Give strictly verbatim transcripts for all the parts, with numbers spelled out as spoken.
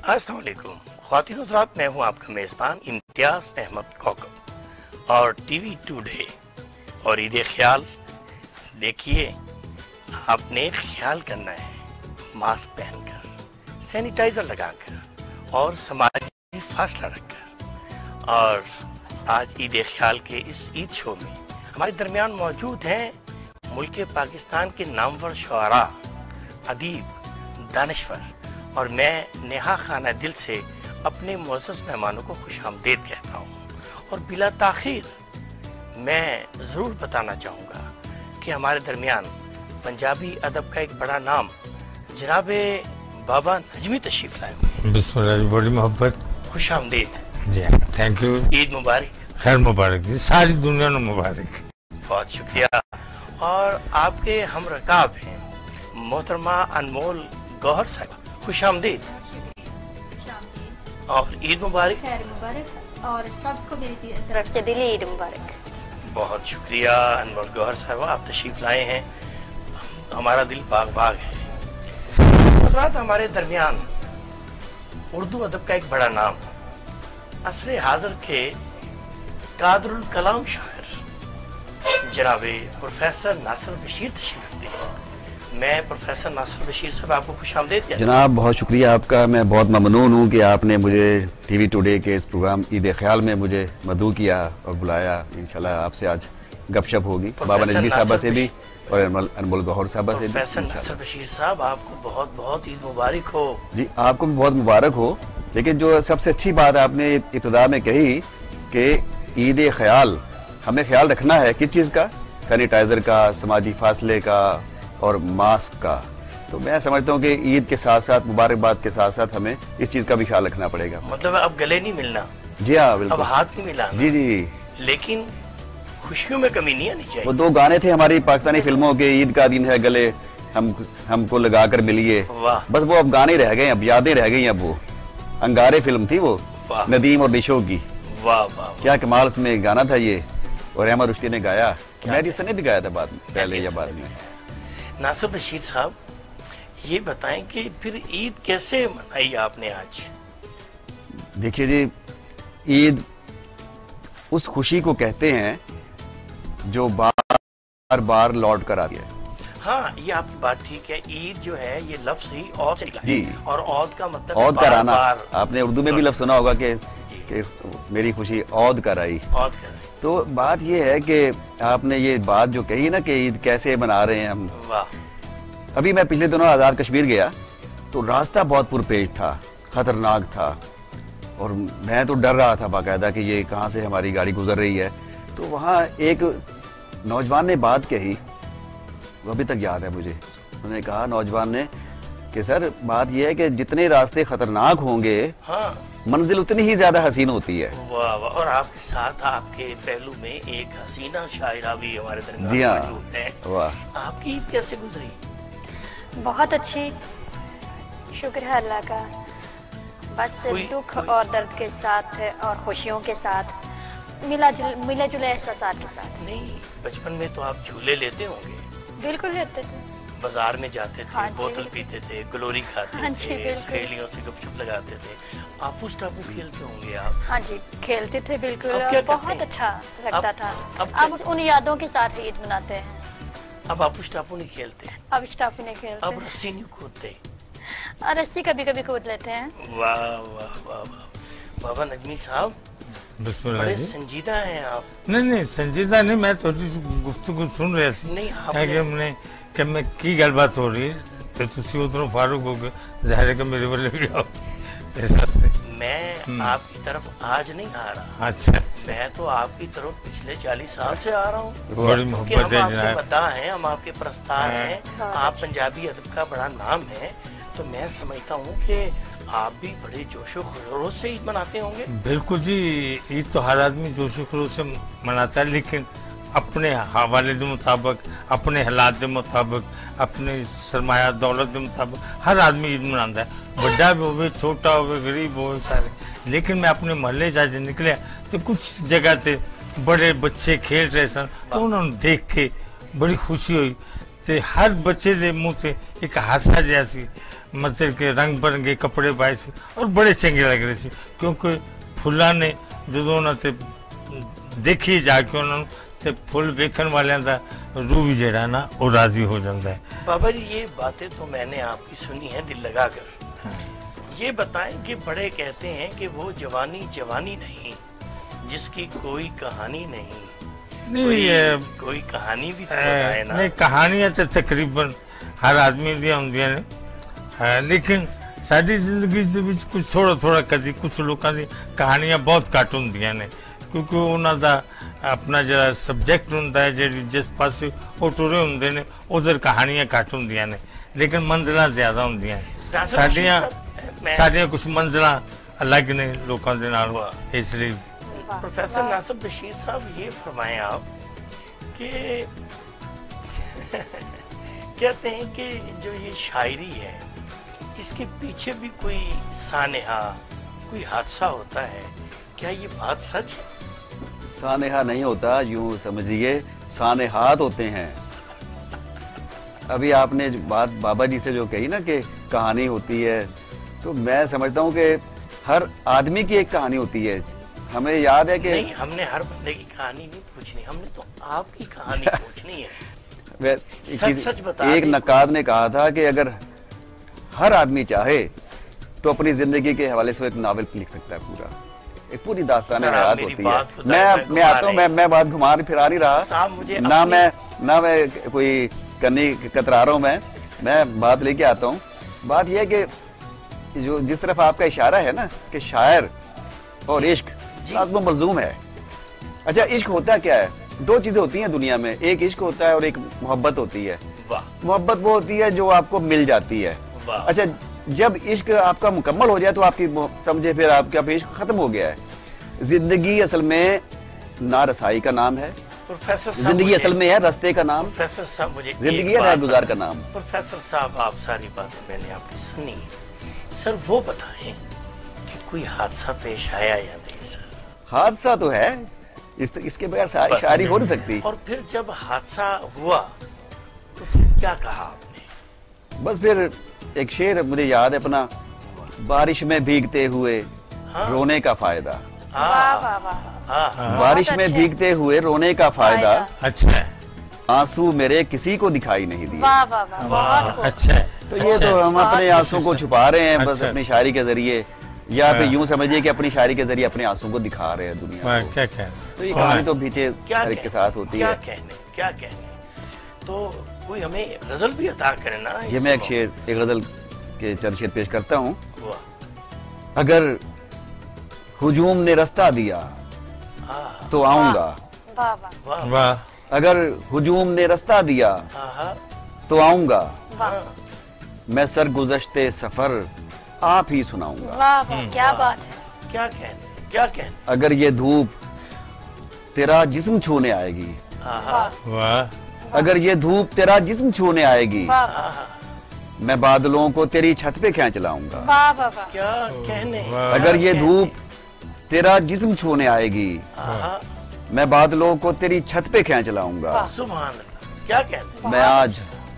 अस्सलाम वालेकुम ख्वातीन हज़रात, मैं हूं आपका मेज़बान इम्तियाज़ अहमद कौकब और टीवी टुडे और ईद ख्याल। देखिए, आपने ख्याल करना है मास्क पहनकर, सैनिटाइजर लगाकर और समाजी फासला रखकर। और आज ईद ख्याल के इस ईद शो में हमारे दरमियान मौजूद हैं मुल्क पाकिस्तान के नामवर शुआरा, अदीब, दानिशवर, और मैं नेहा खाना दिल से अपने मुअज़्ज़ज़ मेहमानों को खुशामदीद कहता हूँ। और बिला ताख़ीर मैं ज़रूर बताना चाहूँगा कि हमारे दरमियान पंजाबी अदब का एक बड़ा नाम जनाबे बाबा नजमी तशरीफ़ लाए हुए हैं। बिस्मिल्लाह, बड़ी मोहब्बत, खुशामदीद जी, थैंक यू। ईद मुबारक। खैर मुबारक जी, सारी दुनिया में मुबारक। बहुत शुक्रिया। और आपके हम रकाब हैं मोहतरमा अनमोल गौहर साहब, खुशामदीद और ईद मुबारक। खैर मुबारक और सबको मेरी तरफ से दिली ईद मुबारक। बहुत शुक्रिया अनमोल गौहर साहब, आप तशरीफ लाए हैं, हमारा दिल बाग बाग है। हज़रात, हमारे दरमियान उर्दू अदब का एक बड़ा नाम, असरे हाजिर के कादरुल कलाम शायर जनाबे प्रोफेसर नासिर बशीर तशरीफ रखते हैं। मैं प्रोफेसर नासिर बशीर साहब आपको खुशामदीद कहता हूं। जनाब, बहुत शुक्रिया आपका। मैं बहुत ममनून हूँ कि आपने मुझे टीवी टुडे के इस प्रोग्राम ईद ख्याल में मुझे मदऊ किया और बुलाया। इंशाल्लाह आपसे आज गपशप होगी, बाबा नजमी साहबा से भी और अनमोल गौहर साहबा से भी। प्रोफेसर नासिर बशीर साहब, आपको बहुत बहुत ईद मुबारक हो। जी, आपको भी बहुत मुबारक हो। लेकिन जो सबसे अच्छी बात आपने इब्तिदा में कही कि ईद ख्याल, हमें ख्याल रखना है किस चीज़ का? सैनिटाइजर का, समाजी फासले का और मास्क का। तो मैं समझता हूँ कि ईद के साथ साथ, मुबारकबाद के साथ साथ हमें इस चीज़ का भी ख्याल रखना पड़ेगा। मतलब अब गले नहीं मिलना? जी हाँ, बिल्कुल। अब हाथ नहीं मिलाना? जी जी। लेकिन खुशियों में कमी नहीं आनी चाहिए। वो दो गाने थे हमारी पाकिस्तानी फिल्मों के, ईद का दिन है गले हम हमको लगा कर मिलिए। वाह। बस वो अब गाने रह गए, अब यादें रह गई। अब वो अंगारे फिल्म थी वो, नदीम और निशो की। वाह वाह, क्या कमाल उसमें गाना था ये, और रहमान रुश्दी ने गाया। मैं जिसने ने भी गाया था बाद में, पहले या बाद में। नासिर बशीर साहब, ये बताएं कि फिर ईद कैसे मनाई आपने आज? देखिए जी, ईद उस खुशी को कहते हैं जो बार बार लौट कर आती है। हाँ, ये आपकी बात ठीक है। ईद जो है ये लफ्ज ही औद से निकला है। जी। और औद का मतलब औद कर आना। बार। आपने उर्दू में भी लफ्ज सुना होगा कि, कि मेरी खुशी औद कर आई। औद कर आई। तो बात ये है कि आपने ये बात जो कही ना कि ईद कैसे मना रहे हैं हम। वाह। अभी मैं पिछले दिनों आज़ाद कश्मीर गया तो रास्ता बहुत पुरपेश था, खतरनाक था, और मैं तो डर रहा था बाकायदा कि ये कहाँ से हमारी गाड़ी गुजर रही है। तो वहाँ एक नौजवान ने बात कही, वो अभी तक याद है मुझे। उन्होंने कहा, नौजवान ने, कि सर बात यह है कि जितने रास्ते खतरनाक होंगे, हाँ, मंजिल उतनी ही ज्यादा हसीन होती है। वाह वाह। और आपके साथ आपके पहलू में एक हसीना शायरा भी हमारे दरमियान जी हाँ। मौजूद है। वाह। आपकी ईद कैसे गुजरी? बहुत अच्छी, शुक्र है अल्लाह का। बस दुख और दर्द के साथ और खुशियों के साथ, मिला जुल मिले जुले एहसास के साथ। नहीं, बचपन में तो आप झूले लेते होंगे? बिल्कुल लेते थे। बाजार में जाते थे, हाँ, बोतल पीते थे, ग्लोरी खाते हाँ, थे, सहेलियों से गपशप लगाते थे। आपूस टापू खेलते होंगे आप? हाँ जी, खेलते थे बिल्कुल। अब क्या बहुत अच्छा लगता अब, था। अब, अब उन यादों के साथ ईद मनाते हैं। अब आपूस टापू नहीं खेलते? अब टापू नहीं खेलते। अब रस्सी नहीं कूदते? रस्सी कभी कभी कूद लेते हैं। वाह वाह वाह वाह। बाबा नजमी साहब, बड़े संजीदा हैं आप। नहीं नहीं, संजीदा नहीं, मैं थोड़ी सी गुफ्तगू सुन रहा सी। नहीं, आपने हमने कि मैं की गलबात हो रही है तो तुसी उधरों फारूक हो गए, जाहिर है कि मेरे वाले भी आओ इस रास्ते। मैं आपकी तरफ आज नहीं आ रहा। अच्छा, मैं तो आपकी तरफ पिछले चालीस साल से आ रहा हूँ। बड़ी मोहब्बत है जनाब। पता है, हम आपके प्रस्ताव हैं, आप पंजाबी अदब का बड़ा नाम है, तो मैं समझता हूँ कि आप भी बड़े जोशो खरोश से ईद मनाते होंगे। बिल्कुल जी, ईद तो हर आदमी जोशो खरोश से मनाता है, लेकिन अपने हवाले के मुताबिक, अपने हालात के मुताबिक, अपने सरमाया दौलत के मुताबिक हर आदमी ईद मनाता है, बड़ा भी हो, छोटा हो, गरीब हो, सारे। लेकिन मैं अपने मोहल्ले जाके निकले तो कुछ जगह से बड़े बच्चे खेल रहे सन, तो उन्होंने देख के बड़ी खुशी हुई। तो हर बच्चे के मुँह से एक हासा जैसी मतलब के रंग बिरंगे कपड़े पाए से और बड़े चंगे लग रहे थे क्योंकि फुल्लां ने जो उन्होंने देखी जाके उन्होंने ते फुल वेखन वाले का रूह भी जड़ा ना वो राजी हो जाता है। बाबा जी ये बातें तो मैंने आपकी सुनी है दिल लगाकर। हाँ। ये बताएं कि बड़े कहते हैं कि वो जवानी जवानी नहीं जिसकी कोई कहानी नहीं। नहीं कोई, ये कोई कहानी भी तो बताए ना। नहीं कहानियां तो तकरीबन हर आदमी दी होंदियां ने हाँ, लेकिन साडी जिंदगी दे विच कुछ थोड़ा थोड़ा कदी कुछ लोगों की कहानियां बहुत घट होंदियां ने क्योंकि उन्हों का अपना जरा सबजैक्ट होंदा है जी जिस पास वो टुरे होंदे ने उधर कहानियां घट होंदियां ने लेकिन मंजिलां ज्यादा होंदियां हैं। साडियां साडियां कुछ मंजिलां अलग ने लोगों के नाल इसलिए। प्रोफेसर नासिर बशीर साहब ये फरमाएं आप कि कहते हैं कि जो ये शायरी है इसके पीछे भी कोई सानेहा कोई हादसा होता है, क्या ये बात सच है? सानेहा नहीं होता, यूं समझिए सानेहात होते हैं। अभी आपने जो बात बाबा जी से जो कही ना कि कहानी होती है, तो मैं समझता हूँ कि हर आदमी की एक कहानी होती है। हमें याद है कि नहीं, हमने हर बंदे की कहानी नहीं पूछनी, हमने तो आपकी कहानी पूछनी है। सच सच बता। एक नक्काद ने कहा था कि अगर हर आदमी चाहे तो अपनी जिंदगी के हवाले से एक नावल लिख सकता है, पूरा एक पूरी दास्तान हयात होती है। मैं मैं आता हूँ, मैं मैं बात घुमा फिरा नहीं रहा ना, मैं ना मैं कोई करनी कतरा रहा हूँ, मैं मैं बात लेके आता हूँ। बात यह है कि जो जिस तरफ आपका इशारा है ना कि शायर और इश्क लाज़िम मलज़ूम है। अच्छा, इश्क होता क्या है? दो चीजें होती हैं दुनिया में, एक इश्क होता है और एक मोहब्बत होती है। मोहब्बत वो होती है जो आपको मिल जाती है। अच्छा, जब इश्क आपका मुकम्मल हो जाए तो आपकी समझे फिर आपका इश्क खत्म हो गया है। जिंदगी असल में ना रसाई का नाम है, प्रोफेसर जिंदगी असल में है रस्ते का नाम। प्रोफेसर साहब मुझे जिंदगी है राह गुजार का नाम। प्रोफेसर साहब आप सारी बातें मैंने आपकी सुनी, सर वो बताएं कि कोई हादसा पेश आया या नहीं? सर हादसा तो है, इस, इसके बगैर शायरी हो नहीं सकती। और फिर जब हादसा हुआ तो फिर क्या कहा आपने? बस फिर एक शेर मुझे याद है अपना, बारिश में भीगते हुए हाँ? रोने का फायदा। वाह वाह वाह, बारिश में भीगते हुए रोने का फायदा, अच्छा आंसू मेरे किसी को दिखाई नहीं दिए। वाह वाह वाह, बहुत खूब। अच्छा तो ये तो हम अपने आंसू को छुपा रहे हैं बस अपनी शायरी के जरिए, या फिर यूं समझिए कि अपनी शायरी के जरिए अपने आंसू को दिखा रहे हैं दुनिया को। क्या कहने, तो ये कहानी तो पीछे हर एक के साथ होती क्या है। कहने क्या कहने तो कोई हमें गजल भी अता करे ना। ये मैं एक शेर एक गजल के चंद शेर पेश करता हूँ। वाह। अगर हुजूम ने रास्ता दिया आहा, तो आऊंगा। वाह वाह वाह वाह, अगर हुजूम ने रास्ता दिया आहा, तो आऊंगा। वाह मैं सर गुज़श्ते सफर आप ही सुनाऊंगा। वाह वाह, क्या बात है। क्या कहने क्या कहने अगर ये धूप तेरा जिस्म छूने आएगी, आहा, वाह, अगर ये धूप तेरा जिस्म छूने आएगी, वाह आहा, मैं बादलों को तेरी छत पे खींच लाऊंगा। वाह वाह वाह, क्या कहने वाह। अगर ये क्या धूप तेरा जिस्म छूने आएगी, आहा, मैं बादलों को तेरी छत पे खींच लाऊंगा। सुभान अल्लाह, क्या कहने। मैं आज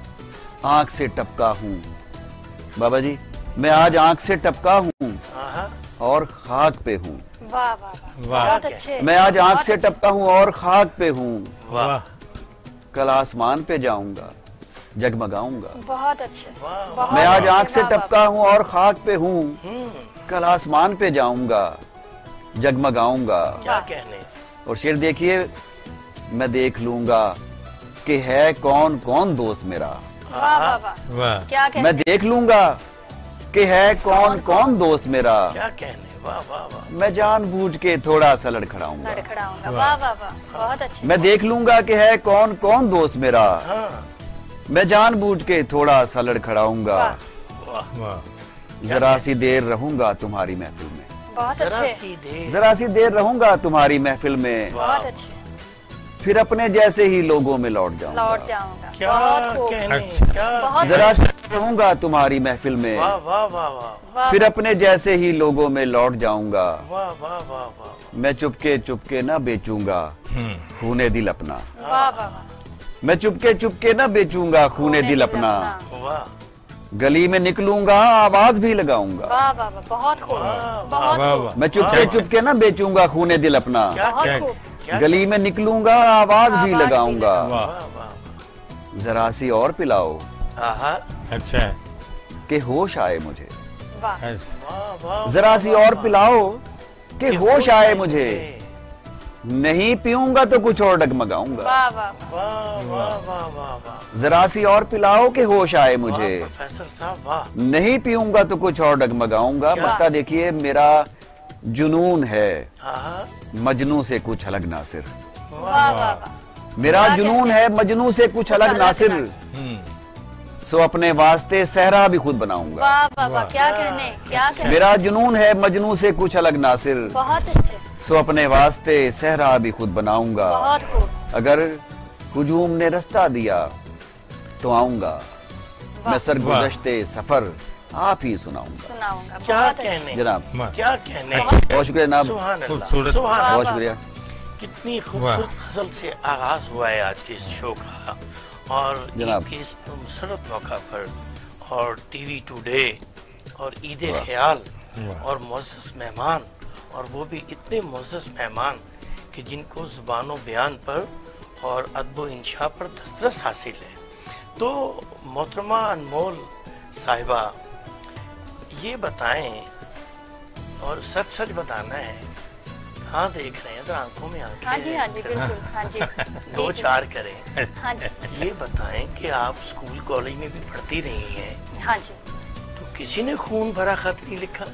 आंख से टपका हूँ बाबा जी, मैं आज आंख से टपका हूँ आहा, और खाक पे हूँ। वाह वाह वाह, वाह। बहुत अच्छे। मैं आज आंख बहुत से अच्छे। टपका हूँ और खाक पे हूँ, वाह, कल आसमान पे जाऊंगा जगमगाऊंगा। बहुत अच्छे। वाह, बहुत मैं आज अच्छे, आंख से वाह, वाह, टपका हूँ और खाक पे हूँ, हम्म, कल आसमान पे जाऊंगा जगमगाऊंगा। क्या कहने। और शेर देखिए, मैं देख लूंगा कि है कौन कौन दोस्त मेरा। वाह वाह वाह, वाह, क्या कहते मैं देख लूंगा कि है कौन कौन दोस्त मेरा, क्या कहने। वाह वाह वाह, मैं जानबूझ के थोड़ा सा लड़खड़ाऊंगा। लड़खड़ाऊंगा। वाह वाह वाह, बहुत अच्छे। मैं देख लूंगा कि है कौन कौन दोस्त मेरा, हाँ, मैं जानबूझ के थोड़ा सा लड़खड़ाऊंगा। वाह, वाह, वाह, जरा सी देर रहूंगा तुम्हारी महफिल में, बहुत जरा अच्छे, सी देर। जरा सी देर रहूंगा तुम्हारी महफिल में, बहुत अच्छे। फिर अपने जैसे ही लोगों में लौट जाऊंगा। लौट जाऊंगा। क्या बहुत खूब। कहने। अच्छा। क्या बहुत जरा सी रहूंगा तुम्हारी महफिल में, वाह वाह वाह वाह वाह, फिर अपने जैसे ही लोगों में लौट जाऊंगा। वाह वाह वाह वाह, मैं चुपके चुपके ना बेचूंगा हम्म, खूने दिल अपना, वाह वाह वाह, मैं चुपके चुपके ना बेचूंगा खूने दिल अपना, वाह, गली में निकलूंगा आवाज भी लगाऊंगा। वाह वाह वाह, बहुत खूब, बहुत वाह, खूब, वाह। मैं चुपके चुपके ना बेचूंगा खूने दिल अपना। क्या बहुत क्या- खूब। क्या गली में निकलूंगा आवाज भी आवाज भी लगाऊंगा। वाह, वाह वाह जरा सी और पिलाओ आहा, अच्छा है, कि होश आए मुझे। वाह ऐसे। वाह वाह जरा सी और पिलाओ कि कि होश आए मुझे। नहीं पीऊंगा तो कुछ और डगमगाऊंगा। वाह वाह वाह वाह वाह वाह वाह जरा सी और पिलाओ कि होश आए मुझे। वाह, प्रोफेसर साहब वाह। नहीं पीऊंगा तो कुछ और डगमगाऊंगा। क्या? बता देखिए मेरा जुनून है आहा, मजनू से कुछ अलग नासिर। वाह वाह वाह, मेरा क्या जुनून कहते है मजनू से कुछ अलग अलग नासिर। नासिर। हम्म, सो अपने वास्ते सहरा भी खुद बनाऊंगा। वाह वाह वाह, वाह। क्या कहने, क्या कहने, मेरा जुनून है मजनू से कुछ अलग नासिर। बहुत अच्छे, सो अपने वास्ते सहरा भी खुद बनाऊंगा। बहुत खूब, अगर हुजूम ने रास्ता दिया तो आऊंगा। मैं सरगुज़श्ते सफर आप ही सुनाऊंगा। सुनाऊंगा, क्या बहुत अच्छे। कहने, जनाब वाह। क्या कहने। बहुत शुक्रिया जनाब, सुभान अल्लाह, खूबसूरत। सुभान अल्लाह। बहुत शुक्रिया। कितनी वाह। खूबसूरत गजल से आगाज हुआ है आज के इस शो का, और जनाब। ईद के इस मुसरत मौका पर, और टीवी टुडे और ईद ख्याल और मुअज़्ज़ज़ मेहमान, और वो भी इतने मुअज़्ज़ज़ मेहमान कि जिनको ज़ुबानो बयान पर और अदब इंशा पर दस्तरस हासिल है। तो मोहतरमा अनमोल साहिबा, ये बताएं, और सच सच बताना है, हाँ देख रहे हैं तो आंखों में आंखें हाँ जी हाँ जी बिल्कुल, हाँ जी दो जी, जी, चार करें। हाँ जी ये बताएं कि आप स्कूल कॉलेज में भी पढ़ती रही हैं, हाँ जी। तो किसी ने खून भरा खत नहीं लिखा?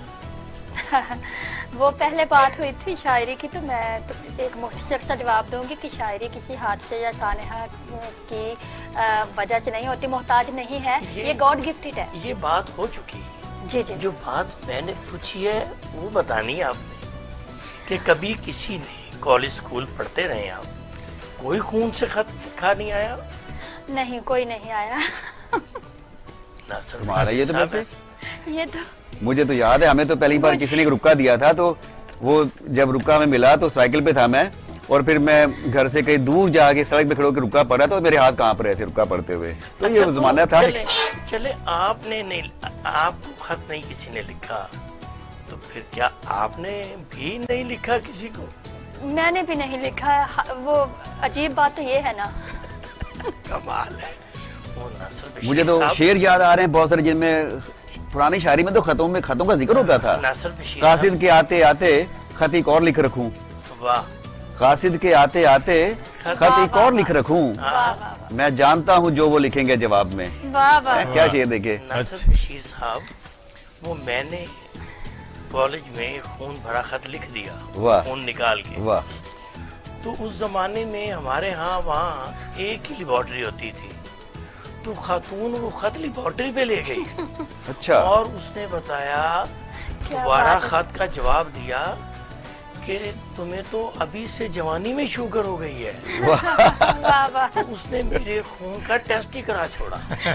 वो पहले बात हुई थी शायरी की, तो मैं तो एक मुख्तसर सा जवाब दूंगी कि शायरी किसी हादसे या सानहा की अ, वजह से नहीं होती, मोहताज नहीं है, ये- ये गॉड गिफ्टेड है। ये बात हो चुकी। जी जी जो बात मैंने पूछी है वो बतानी है आपने, कि कभी किसी ने कॉलेज स्कूल पढ़ते रहे आप, कोई खून से खत लिखा नहीं आया? नहीं, कोई नहीं आया। ना सर, तुम्हारा ये तो साहब, वैसे- ये तो मुझे तो याद है, हमें तो पहली बार मुझे- किसी ने एक रुक्का दिया था, तो वो जब रुक्का में मिला तो साइकिल पे था मैं, और फिर मैं घर से कहीं दूर जाके सड़क पे खड़े होकर रुक्का पड़ा, तो मेरे हाथ कांप रहे थे रुक्का पढ़ते हुए। तो ये अच्छा, जमाना था। चले, चले आपने नहीं, आपको खत नहीं किसी ने लिखा, तो फिर क्या आपने भी नहीं लिखा किसी को? मैंने भी नहीं लिखा है। हा- वो अजीब बात तो ये है ना। कमाल है। वो नासिर बशीर मुझे तो साहब- शेर याद आ रहे हैं बहुत सारे, जिनमें पुरानी शायरी में तो खतों में खतों का जिक्र होता था। नासिर बशीर कासिद के आते आते खत एक और लिख रखूं, साहब, वाह। कासिद के आते आते खत एक और लिख रखूं, वाह वाह वाह, मैं जानता हूं जो वो लिखेंगे जवाब में। वाह वाह, क्या शेर देखे। नासिर अच्छा। बशीर साहब, वो मैंने कॉलेज में खून भरा खत लिख दिया, वाह। खून निकाल के। वाह तो उस जमाने में हमारे यहाँ वहाँ एक ही लेबोरेटरी होती थी, तो खातून वो खत लेबोरेटरी पे ले गई अच्छा। और उसने बताया, क्या दोबारा बात है। खत का जवाब दिया कि तुम्हें तो अभी से जवानी में शुगर हो गई है। वाह वाह, तो उसने मेरे खून का टेस्ट ही करा छोड़ा।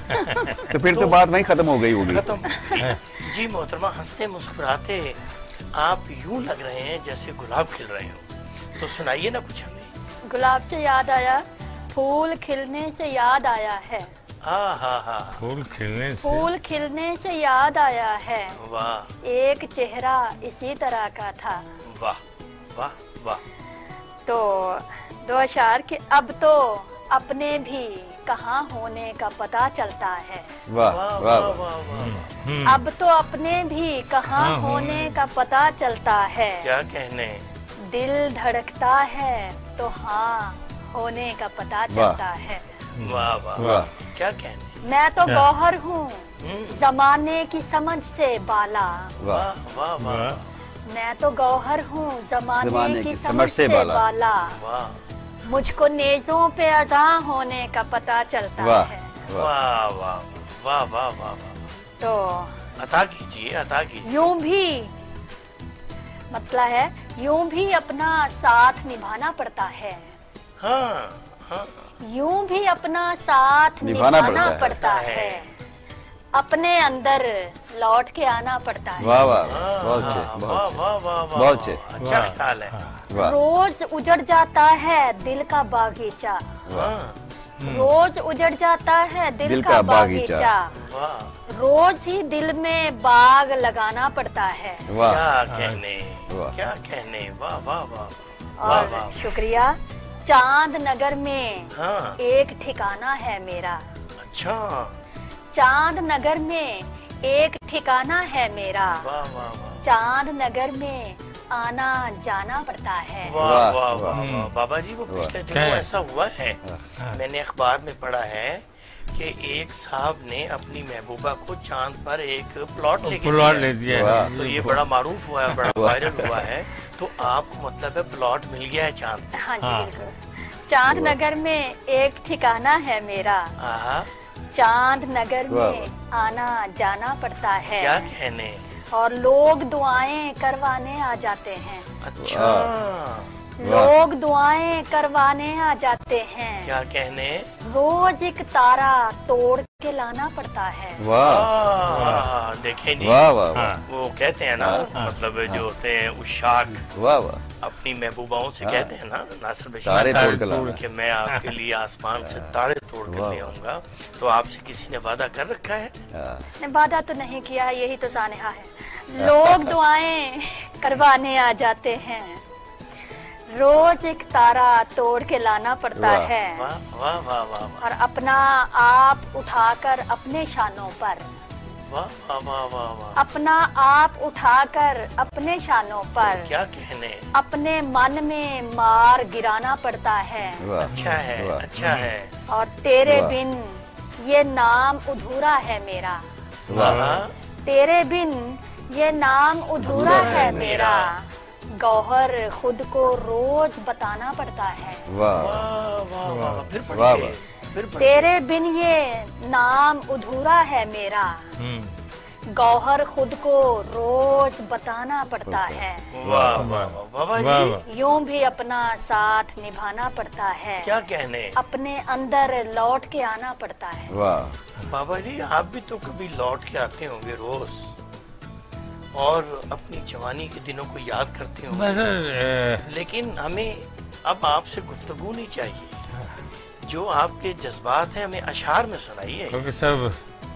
तो फिर तो बात वहीं खत्म हो गई होगी। खत्म। जी मोहतरमा, हंसते मुस्कुराते आप यूं लग रहे हैं जैसे गुलाब खिल रहे हो, तो सुनाइए ना कुछ हमें। गुलाब से याद आया, फूल खिलने से याद आया है, हाँ हाँ हाँ, फूल खिलने से फूल खिलने से याद आया है, वाह एक चेहरा इसी तरह का था। वाह वाह वाह। तो दो अशार के अब तो अपने भी कहाँ होने का पता चलता है, वाह वाह वाह वाह वाह। वाह वाह। अब तो अपने भी कहाँ हाँ, होने का पता चलता है, क्या कहने। दिल धड़कता है तो हाँ होने का पता वाह। चलता है। वाह वाह वाह। क्या कहने। मैं तो क्या? गौहर हूँ हम्म, जमाने की समझ से बाला, वाह वाह वाह वाह वाह, मैं तो गौहर हूँ जमाने, जमाने की समझ से बाला। बाला, वाह मुझको नेजों पे अज़ा होने का पता चलता वाह है। वाह। वाह वाह वाह वाह वाह वाह। तो अता कीजिए, अता कीजिए। यूं भी मतलब है, यूं भी अपना साथ निभाना पड़ता है, हाँ हाँ यूं भी अपना साथ निभाना निभाना, पड़ता है। पड़ता है, अपने अंदर लौट के आना पड़ता है। वाह वाह बहुत अच्छे वाह बहुत वाह वाह वाह वाह। बहुत अच्छे। अच्छा वाह। ख्याल है। अच्छे। वाह रोज उजड़ जाता है दिल का बागीचा, हाँ रोज उजड़ जाता है दिल, दिल का, का बागीचा, वाह रोज ही दिल में बाग लगाना पड़ता है। वाह क्या कहने, वाह। क्या कहने, वाह वाह वाह वाह और वाह। शुक्रिया। चांद नगर में हाँ एक ठिकाना है मेरा, अच्छा, चांद नगर में एक ठिकाना है मेरा, वाह वाह वाह चांद नगर में आना जाना पड़ता है। वाह वाह, वाह वाह। वाह वाह। बाबा जी वो पिछले क्या दिनों है? ऐसा हुआ है, हाँ। मैंने अखबार में पढ़ा है कि एक साहब ने अपनी महबूबा को चांद पर एक प्लॉट लेके प्लॉट दिया ले है। दिया वाह। है। तो ये बड़ा मारूफ हुआ है, बड़ा वायरल हुआ है। तो आपको मतलब है प्लॉट मिल गया है चांद पे। हाँ जी हाँ। बिल्कुल। चांद नगर में एक ठिकाना है मेरा, आहा, चांद नगर वाह, में आना जाना पड़ता है, क्या कहने, और लोग दुआएं करवाने आ जाते हैं, अच्छा, वाह। लोग दुआएं करवाने आ जाते हैं, क्या कहने, रोज एक तारा तोड़ के लाना पड़ता है। वाह वाह, देखें जी, वाह वाह वाह हाँ। वो कहते हैं ना, हाँ। मतलब जो होते हैं उशाक, वाह वाह अपनी महबूबाओं से हाँ। कहते हैं ना, नासिर तारे बशीर तोड़ साहब, के लाना। कि मैं आपके लिए आसमान से तारे तोड़ कर वाह। ले आऊंगा। तो आपसे किसी ने वादा कर रखा है? हाँ। ने वादा तो नहीं किया है, यही तो सानेहा है। लोग दुआएं करवाने आ जाते हैं, रोज एक तारा तोड़ के लाना पड़ता वाह। है, वाह वाह वाह वाह वाह और अपना आप उठाकर अपने शानों पर, वाह वाह वाह वाह वाह। अपना आप उठाकर अपने शानों पर, क्या कहने, अपने मन में मार गिराना पड़ता है, वाह अच्छा है, वाह। अच्छा है, और तेरे वाह। बिन ये नाम अधूरा है मेरा, वाह तेरे बिन ये नाम अधूरा है मेरा, गौहर खुद को रोज बताना पड़ता है, वाह वाह वाह वाह। फिर वाह, पढ़िए, वाह। फिर पढ़िए। तेरे बिन ये नाम अधूरा है मेरा, हम्म। गौहर खुद को रोज बताना पड़ता है, वाह वाह वाह। बाबा वाह जी, वाह। यूं भी अपना साथ निभाना पड़ता है, क्या कहने, अपने अंदर लौट के आना पड़ता है। वाह बाबा जी आप भी तो कभी लौट के आते होंगे रोज, और अपनी जवानी के दिनों को याद करते होंगे, मगर लेकिन हमें अब आपसे गुफ्तगू नहीं चाहिए, जो आपके जज्बात हैं हमें अशार में सुनाइए। क्योंकि सब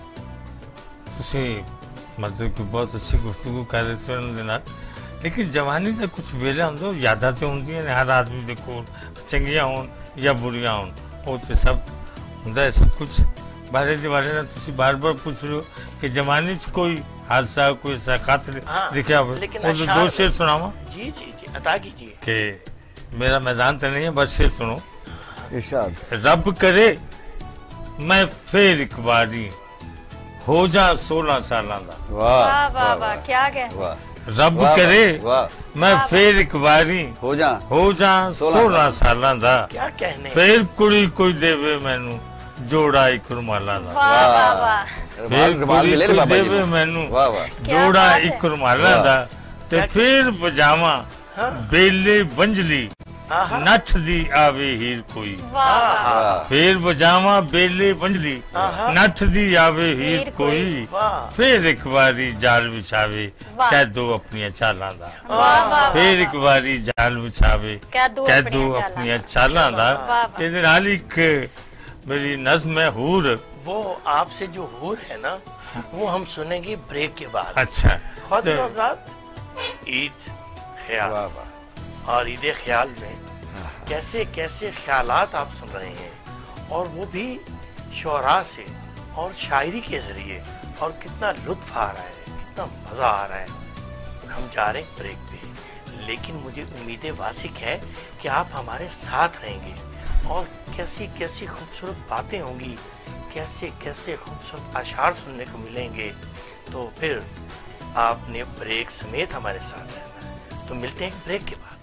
तुसी मतलब कि बहुत अच्छी गुफ्तगू कर रहे थे उन्होंने देना, लेकिन जवानी का कुछ वेला होंगे यादा तो होंगी ने, हर आदमी देखो चंगियां होन या बुरियां होन, वो तो सब होंदा है सब कुछ। बारे दे बारे ना तुसी बार बार पूछ रहे हो कि जवानी च कोई हादसा कोई ऐसा खातिर हाँ, लिखा हो, लेकिन वो तो अशार दो में- शेर सुनावा जी जी जी अता कीजिए। कि मेरा मैदान तो नहीं है, बस शेर सुनो। इरशाद रब करे मैं फिर एक बारी हो जा सोलह साल दा, वाह वाह वाह वाह, क्या कह वाह रब वाह, करे वाह मैं फिर एक बारी हो जा हो जा सोलह साल दा, क्या कहने, फिर कुड़ी कोई देवे मैनू जोड़ा एक रुमाला दा, वाह वाह वाह, फिर रुमाल रुमाल कुड़ी मिले कोई रे बाबा जी देवे को। मैनू वाह वाह जोड़ा बात है। एक रुमाला वाह। दा, ते फिर पजामा हाँ। बेले बंजली आहा, नठ दी आवे हीर कोई, वाह वाह, वाह फिर पजामा बेले बंजली आहा। नठ दी आवे हीर हीर कोई, वाह फिर एक बारी जाल बिछावे वाह। कह दो अपनी चालां दा, वाह वाह, फिर एक बारी जाल बिछावे कह दो कह अपनियां दो चालां अपनी चालां दा। वाह, वाह। ते दे नाल एक मेरी नज़्म है हूर। वो आपसे जो हूर है ना, वो हम सुनेंगे ब्रेक के बाद। अच्छा ख्वातीन तो- हज़रात, ईद ख्याल वाह वाह और ईद ख्याल में कैसे कैसे ख्यालात आप सुन रहे हैं, और वो भी शोरा से और शायरी के जरिए, और कितना लुत्फ आ रहा है, कितना मज़ा आ रहा है। हम जा रहे हैं ब्रेक पे, लेकिन मुझे उम्मीद वासिक है कि आप हमारे साथ रहेंगे, और कैसी कैसी खूबसूरत बातें होंगी, कैसे कैसे खूबसूरत अशार सुनने को मिलेंगे। तो फिर आपने ब्रेक समेत हमारे साथ रहना है। तो मिलते हैं ब्रेक के बाद।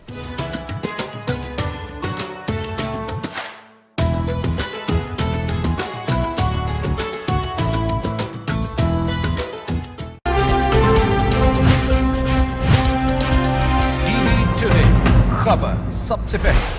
टीवी टुडे खबर सबसे पहले।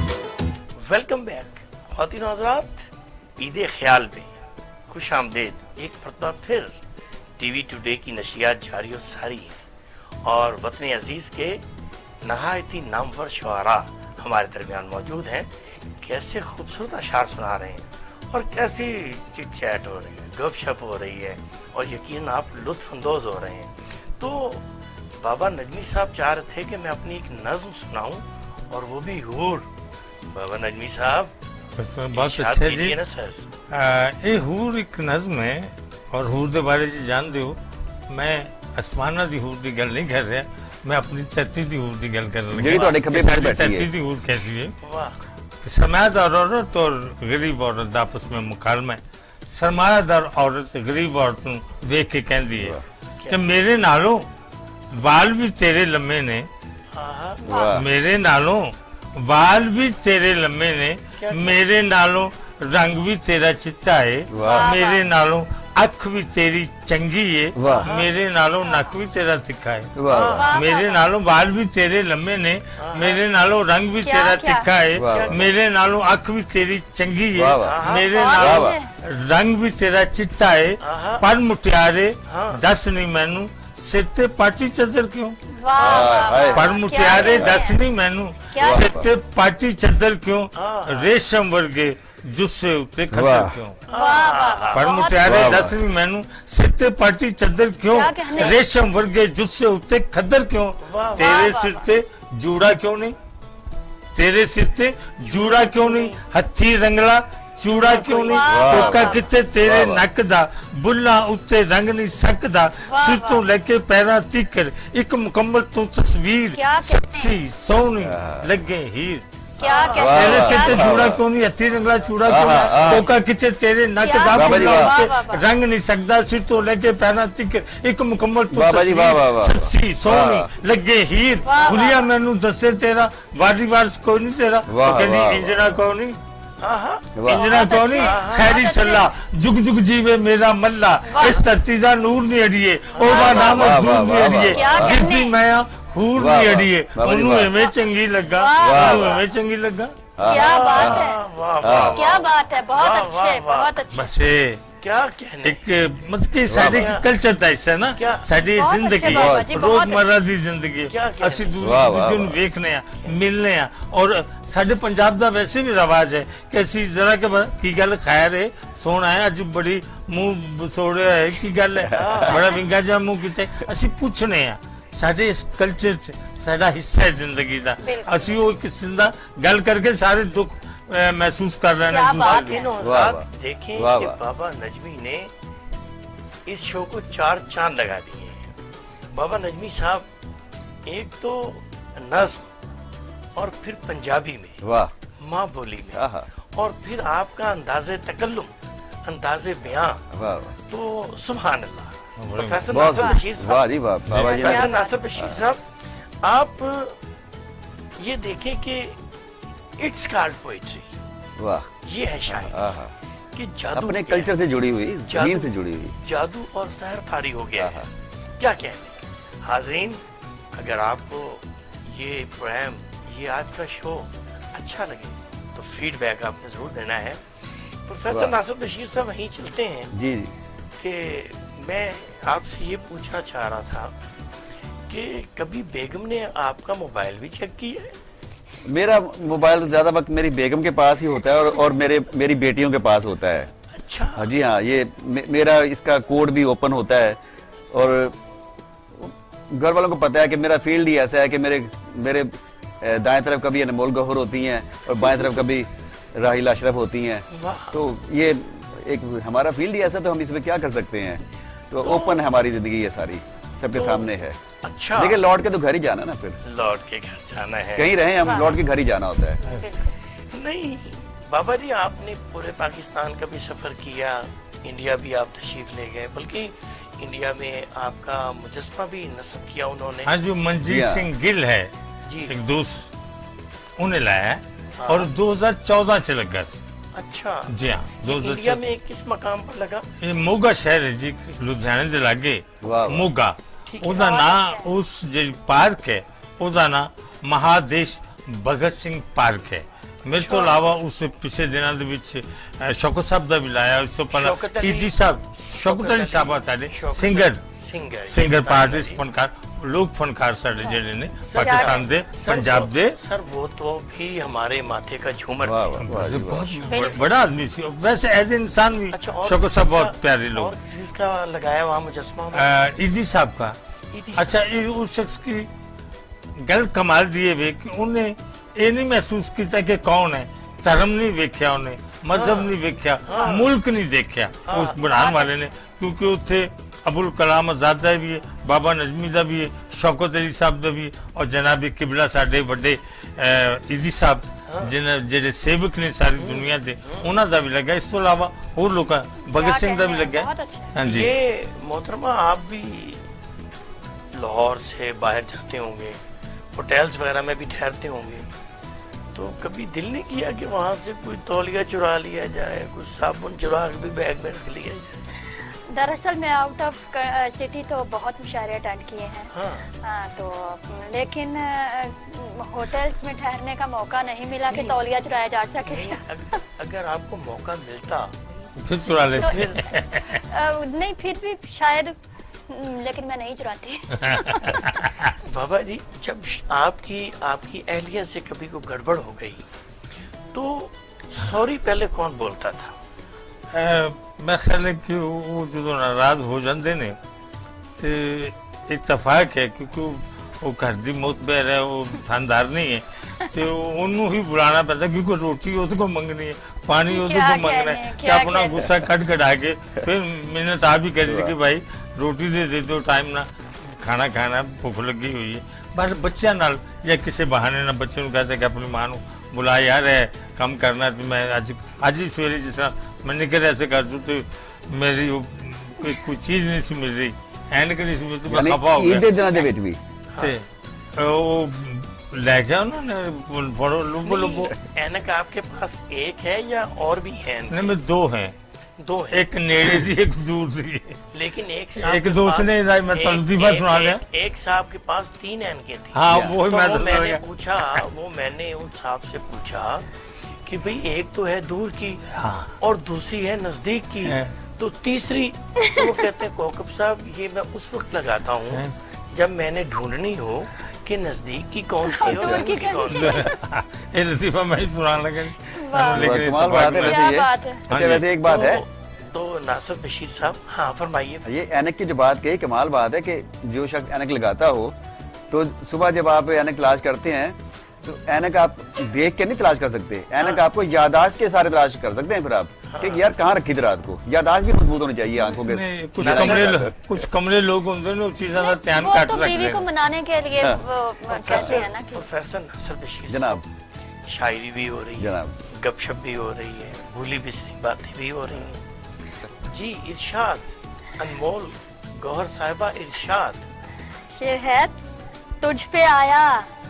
वेलकम बैक ख्वातीन हज़रात, ईद ख्याल में खुश आमदेद। एक मरतबा फिर टीवी टुडे की नशियात जारी और सारी है और वतन अजीज के नहायती नामवर शुआरा हमारे दरमियान मौजूद हैं। कैसे खूबसूरत अशार सुना रहे हैं और कैसी चिट चैट हो रही है, गपशप हो रही है और यकीन आप लुत्फ अंदोज हो रहे हैं। तो बाबा नजमी साहब चाह रहे थे कि मैं अपनी एक नज्म सुनाऊं और वो भी हूर। बाबा नजमी साहब बहुत अच्छा जी ना सर। ये हूर एक नज्म है और हूर के बारे में जान दो मैं आसमाना की हूर की गल नहीं कर रहा, मैं अपनी धरती की हूर की गल कर रहा। धरती की हूर कैसी है? सरमायादार औरत और गरीब औरत आपस में मुकालमा है। सरमायादार औरत गरीब औरत को देख के कहती है कि मेरे नालों वाल भी तेरे लम्मे ने, मेरे नालों वाल भी तेरे लम्मे ने, मेरे नालों रंग भी तेरा चिट्टा है, मेरे नालों अख भी तेरी चंगी है, मेरे नालों नक भी तेरा तिखा है, मेरे नालों बाल भी तेरे लम्बे ने, मेरे नालों रंग भी तेरा तिखा है, मेरे नालों अख भी तेरी चंगी है, मेरे नालों रंग भी तेरा चिट्टा है, पर मुटियारे दस नहीं मैनू सिर ते पाटी चदर क्यों, पर मुटियारे दस नहीं मैनू सिर ते पाटी चदर क्यों, रेशम वर्गे जुस्से उत्ते खद्दर क्यों, पर मुटियारे दस नहीं मैनू सिर ते पाटी चदर क्यों, रेशम वर्गे जुस्से उत्ते खद्दर क्यों, तेरे सिर ते जूड़ा क्यों नहीं, तेरे सिर ते जूड़ा क्यों नहीं, हथी रंगला चूड़ा क्यों नहीं, कोका किते तेरे नक दा, बुल्ला उत्ते रंग नहीं सकदा, सिर तो लेके पैरा तिकर एक मुकम्मल तो तस्वीर, सच्ची सोहनी लगे हीर, तेरे सिर ते जूड़ा क्यों नहीं, हथी रंगला चूड़ा क्यों नहीं, कोका किते तेरे नक दा, बुल्ला उत्ते रंग नहीं सकदा, सिर तो लेके पैरा तिकर एक मुकम्मल तो तस्वीर, सच्ची सोहनी लगे हीर, गुलिया मैनू दसे तेरा वादी वारस कोई नहीं तेरा, कहंदी इंजना कोई नहीं, इंजना कौन नहीं, खैरी सल्ला जुग जुग जीवे मेरा मल्ला, इस धरती दा नूर नहीं अड़िए, ओदा नाम दूर नहीं अड़िए, जिस दी मैं हूर नहीं अड़िए, ओनू एवें चंगी लगा, ओनू एवें चंगी लगा। क्या बात है, क्या बात है, बहुत अच्छे, बहुत अच्छे। बस क्या कहने एक मतलब कि साडे कल्चर दा हिस्सा ना, साडी जिंदगी रोजमर्रा दी जिंदगी ਅਸੀਂ ਦੂਜੇ ਨੂੰ ਵੇਖਨੇ ਆ ਮਿਲਨੇ ਆ ਔਰ ਸਾਡੇ ਪੰਜਾਬ ਦਾ ਵੈਸੇ ਵੀ ਰਿਵਾਜ ਹੈ ਕਿ ਅਸੀਂ ਜ਼ਰਾ ਕਿ ਕੀ ਗੱਲ ਖੈਰ ਹੈ ਸੋਹਣਾ ਹੈ ਅੱਜ ਬੜੀ ਮੂੰਹ ਬਸੋੜਿਆ ਹੈ ਕੀ ਗੱਲ ਹੈ ਬੜਾ ਵਿੰਗਾ ਜਾ ਮੂੰਹ ਕਿਤੇ ਅਸੀਂ ਪੁੱਛਨੇ ਆ ਸਾਡੇ ਇਸ ਕਲਚਰ ਚ ਸਾਡਾ ਹਿੱਸਾ ਹੈ ਜ਼ਿੰਦਗੀ ਦਾ ਅਸੀਂ ਉਹ ਕਿਸੇ ਦਾ ਗੱਲ ਕਰਕੇ ਸਾਰੇ ਦੁੱਖ महसूस कर रहे हैं। देखें कि बाबा नजमी ने इस शो को चार चांद लगा दिए हैं। बाबा नजमी साहब एक तो नज्म और फिर पंजाबी में माँ बोली में और फिर आपका अंदाजे तकल्लुम अंदाजे बयां तो सुभान अल्लाह। प्रोफेसर नासिर बशीर साहब प्रोफेसर नासिर बशीर साहब आप ये देखें कि इट्स कॉल्ड पोएट्री, वाह ये है शायरी कि जादू अपने कल्चर से जुड़ी हुई, जमीन से जुड़ी हुई, जादू और सहर थारी हो गया है। क्या कहने हाजरीन, अगर आपको ये प्रोग्राम ये आज का शो अच्छा लगे तो फीडबैक आपने जरूर देना है। प्रोफेसर नासिर बशीर साहब वहीं चलते हैं जी कि मैं आपसे ये पूछना चाह रहा था कि कभी बेगम ने आपका मोबाइल भी चेक किया है? मेरा मोबाइल तो ज्यादा वक्त मेरी बेगम के पास ही होता है और, और मेरे मेरी बेटियों के पास होता है। अच्छा हाँ जी हाँ, ये मे, मेरा इसका कोड भी ओपन होता है और घर वालों को पता है कि मेरा फील्ड ही ऐसा है कि मेरे मेरे दाएं तरफ कभी अनमोल गौहर होती हैं और बाएं तरफ कभी राहिला अशरफ होती हैं, तो ये एक हमारा फील्ड ही ऐसा, तो हम इसमें क्या कर सकते हैं। तो, तो ओपन है हमारी जिंदगी, ये सारी सबके तो, सामने है। अच्छा लेकिन लौट के तो घर ही जाना ना, फिर लौट के घर जाना है, कहीं रहे हम लौट के घर ही जाना होता है। नहीं बाबा जी, आपने पूरे पाकिस्तान का भी सफर किया, इंडिया भी आप तशरीफ ले गए, बल्कि इंडिया में आपका मुजस्मा भी नस्ब किया उन्होंने। हाँ जो मंजीत सिंह गिल है जी, एक दोस्त उन्हें लाया है हाँ। और दो हज़ार चौदह से लगा। अच्छा जी हाँ, इंडिया में किस मकाम पर लगा? ये मोगा शहर है जी, लुधियाने के लागे मोगा, ਉਹਦਾ ਨਾਂ ਉਸ ਜਿਹੜੀ ਪਾਰਕ ਹੈ ਉਹਦਾ ਨਾਂ महादेश भगत सिंह पार्क है। मेरे तो अलावा उससे पिछले दिनों ਦੇ ਵਿੱਚ ਸ਼ੌਕਤ ਸਾਹਿਬ ਦਾ ਵੀ ਲਾਇਆ ਉਸ ਤੋਂ ਪਹਿਲਾਂ ਸ਼ੌਕਤ ਅਲੀ- ਈਜੀ ਸਾਹਿਬ ਸ਼ੌਕਤ ਅਲੀ ਸਾਹਿਬ ਆ ਸਾਡੇ ਸ਼ੌਕਤ ਸਿੰਗਰ ਸਿੰਗਰ ਸਿੰਗਰ ਪਾਰਟਿਸਟ ਫਨਕਾਰ ਲੋਕ फनकार साढ़े जेडे ने पाकिस्तान दे पंजाब दे सर वो तो भी हमारे माथे का झूमर वाह, थे। वाह, जी, वाह। बहुत बड़ा- बड़ा आदमी सी वैसे एज इंसान भी अच्छा, और शौकत साहब किसका- बहुत प्यारे लोग और किसका लगाया वहाँ मुजस्मा में? अ, ईदी साहब का ईदी अच्छा ये उस शख्स की गल कमाल दिए वे कि उन्हें ये नहीं महसूस किया कि कौन है धर्म नहीं वेख्या उन्हें मजहब नहीं वेख्या मुल्क नहीं देखा उस बनाने वाले ने क्योंकि उत्थे अबुल कलाम आजाद का भी है बाबा नजमी का भी है शौकत अली साहब का भी है और जनाबी किबला साडे बड़े ईदी साहब जिन्हें जेडे सेवक ने सारी दुनिया के उन्हों का भी लगा इस तो अलावा होर लोग भगत सिंह का भी लगा बहुत अच्छा। हाँ जी ये मोहतरमा आप भी लाहौर से बाहर जाते होंगे होटल्स वगैरह में भी ठहरते होंगे तो कभी दिल नहीं किया कि वहाँ से कोई तौलिया चुरा लिया जाए कुछ साबुन चुरा के भी बैग में रख लिया जाए? दरअसल मैं आउट ऑफ सिटी तो बहुत मुशायरे अटेंड किए हैं हाँ। हाँ, तो लेकिन होटल्स में ठहरने का मौका नहीं मिला कि तौलिया चुराया जा सके। नहीं, अगर, अगर आपको मौका मिलता फिर चुरा ले तो, अ, नहीं फिर भी शायद लेकिन मैं नहीं चुराती। बाबा जी जब आपकी आपकी अहलिया से कभी कोई गड़बड़ हो गई तो सॉरी पहले कौन बोलता था? मैं ख्याल है कि वो जो नाराज हो जाते ने ते इतफाक है क्योंकि वो घर दी मोतबर है वो थानदार नहीं है तो उन्होंने ही बुलाना पैदा क्योंकि रोटी उसको को मंगनी है पानी उसको को मंगना है क्या अपना गुस्सा कट कटा के फिर मैंने साहब भी कह दी कि भाई रोटी दे दे दो टाइम ना खाना खाना भूख लगी हुई है पर बच्चा नाल या किसी बहाने ना बच्चे को कहते कि अपनी मां बुला यार है कम करना तो मैं अज अज ही सवेरे जिस तरह मैं निकल ऐसे कर दूं तो मेरी कोई कोई चीज नहीं सी मिल रही एनक नहीं सी मिलती मैं खफा हो गया ईद दे दिना दे विच भी ते वो ले गया उन्होंने फड़ो लुबो लुबो ऐनक आपके पास एक है या और भी है? नहीं मैं दो हैं दो है। एक नेड़े सी एक दूर सी लेकिन एक साहब एक के दोस्त पास- ने इधर मैं एक- तलती बात एक- सुना दिया। एक- एक साहब के पास तीन ऐनकें थी। हाँ वो ही तो मैं वो दस मैंने गया पूछा वो मैंने उन साहब से पूछा कि भाई एक तो है दूर की हाँ और दूसरी है नजदीक की है। तो तीसरी तो वो कहते हैं कौकब साहब ये मैं उस वक्त लगाता हूँ है। जब मैंने ढूंढनी हो कि नजदीक की कौन सी है और दूर दूर की की कौन सी है। ये लतीफा मैं ही सुनाने लगा वाह। लेकिन इस कमाल बात बात है में- वैसे क्या ये बात है। हाँ अच्छा जी। वैसे एक बात तो, है तो नासिर बशीर साहब हाँ फरमाइए। ये ऐनक की जो बात कही कमाल बात है कि जो शख्स ऐनक लगाता हो तो सुबह जब आप ऐनक तलाश करते हैं तो ऐनक आप देख के नहीं तलाश कर सकते ऐनक आपको यादाश्त के सारे तलाश कर सकते हैं फिर आप कि यार कहाँ रखी थी रात को यादाश्त भी मजबूत होनी चाहिए आंखों के नहीं, कुछ मैं कमरे ऐसा लो- कुछ कमरे लोग होते हैं उस चीज़ों का ध्यान वो काट तो सकते बीवी को हैं मनाने के लिए हाँ। वो कहते हैं ना कि प्रोफेसर नासिर बशीर जनाब साहब, शायरी भी हो रही है जनाब गपशप भी हो रही है भूली बिसरी बातें भी हो रही हैं जी इरशाद अनमोल गौहर साहिबा इरशाद शेर है तुझ पे आया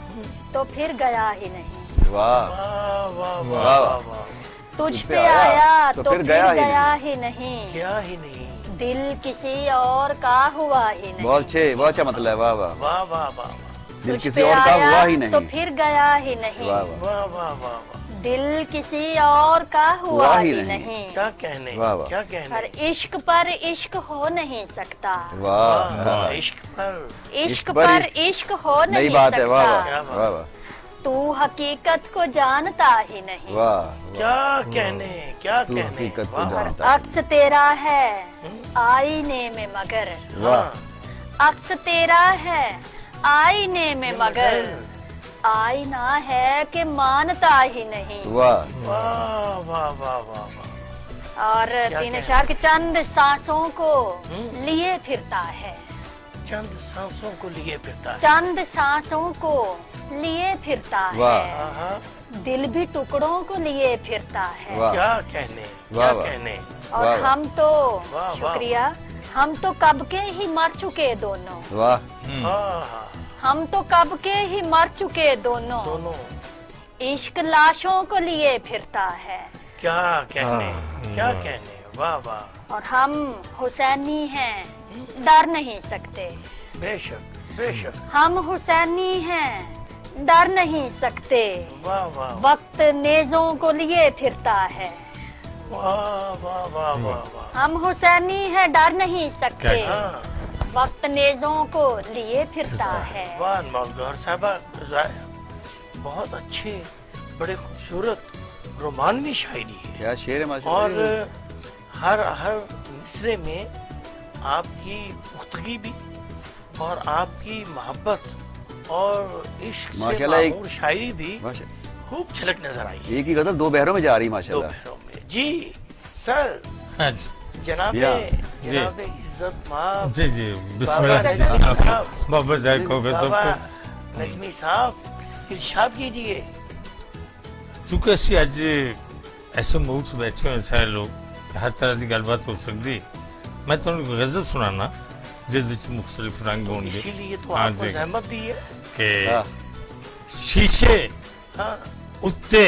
तो फिर गया ही नहीं वाह वाह वाह वाह, वाह वाह। वाह तुझ पे आया तो फिर गया ही नहीं क्या ही नहीं दिल किसी और का हुआ ही नहीं बहुत अच्छे बहुत अच्छा मतलब है वाह वाह वाह वाह वाह वाह दिल तुझ किसी पे और का आया हुआ ही नहीं तो फिर गया ही नहीं वाह वाह वाह वाह वाह वाह दिल किसी और का हुआ हुआ ही ही नहीं। नहीं क्या कहने वाह, वाह। क्या पर कहने इश्क पर इश्क हो नहीं सकता वाह वाह, इश्क पर इश्क इश्क पर पर इश्क- इश्क हो नई नहीं बात है वाह सकता वाह क्या बात। वाह वाह तू हकीकत को जानता ही नहीं वाह क्या कहने क्या तू कहने हकीकत को वाह, वाह। जानता है। अक्स तेरा है आईने में मगर वाह हाँ, अक्स तेरा है आईने में मगर आईना है कि मानता ही नहीं वाह वाह वाह वाह वाह वाह और क्या तीन कहना? अशार के चंद सांसों को हम्म। लिए फिरता है चंद सांसों को लिए फिरता है चंद सांसों को लिए फिरता वाह। है हाँ, दिल भी टुकड़ों को लिए फिरता है वाह। क्या कहने वाह, क्या वाह। कहने और वाह, वाह। हम तो वाह, वाह। शुक्रिया हम तो कब के ही मर चुके दोनों वाह हाँ हाँ हम तो कब के ही मर चुके दोनों दोनों इश्क लाशों को लिए फिरता है क्या कहने हाँ, क्या वाह। कहने वाह वाह और हम हुसैनी हैं डर नहीं सकते बेशक बेशक हम हुसैनी हैं डर नहीं सकते, वाह वाह वक्त नेजों को लिए फिरता है। वाह वाह वाह वाह वाह। हम हुसैनी है डर नहीं सकते, हाँ, वक्त नेजों को लिए फिरता है। वाह मौलगौहर साहबा, बहुत अच्छे, बड़े खूबसूरत रोमानवी शायरी है। क्या शेर है माशाल्लाह। और हर हर मिसरे में आपकी पुख्तगी भी और आपकी मोहब्बत और इश्क से माशाल्लाह एक- मामूर शायरी भी माशा- खूब झलक नजर आई है एक ही गजल दो बहरों में जा रही दो माशाल्लाह। बहरों में। जी सर, हाँ जी जनाबे या। जनाबे इज्जत माफ जी जी बाबा बिस्मिल्लाह नजमी साहब, बाबा जाहिर को बाबा सबको नजमी साहब इरशाद कीजिए। चूंकि ਅਸੀਂ ਅੱਜ ऐसे मूड से बैठे हुए सारे लोग हर तरह की गलबात हो सकती, मैं ਤੁਹਾਨੂੰ ਇੱਕ ਗਜ਼ਲ ਸੁਣਾਣਾ ਜਿਹਦੇ ਵਿੱਚ ਮੁxtਲਿਫ रंग होंगे इसीलिए तो हाँ आपको जी। जहमत दी है। कि हाँ। शीशे हाँ, ਉੱਤੇ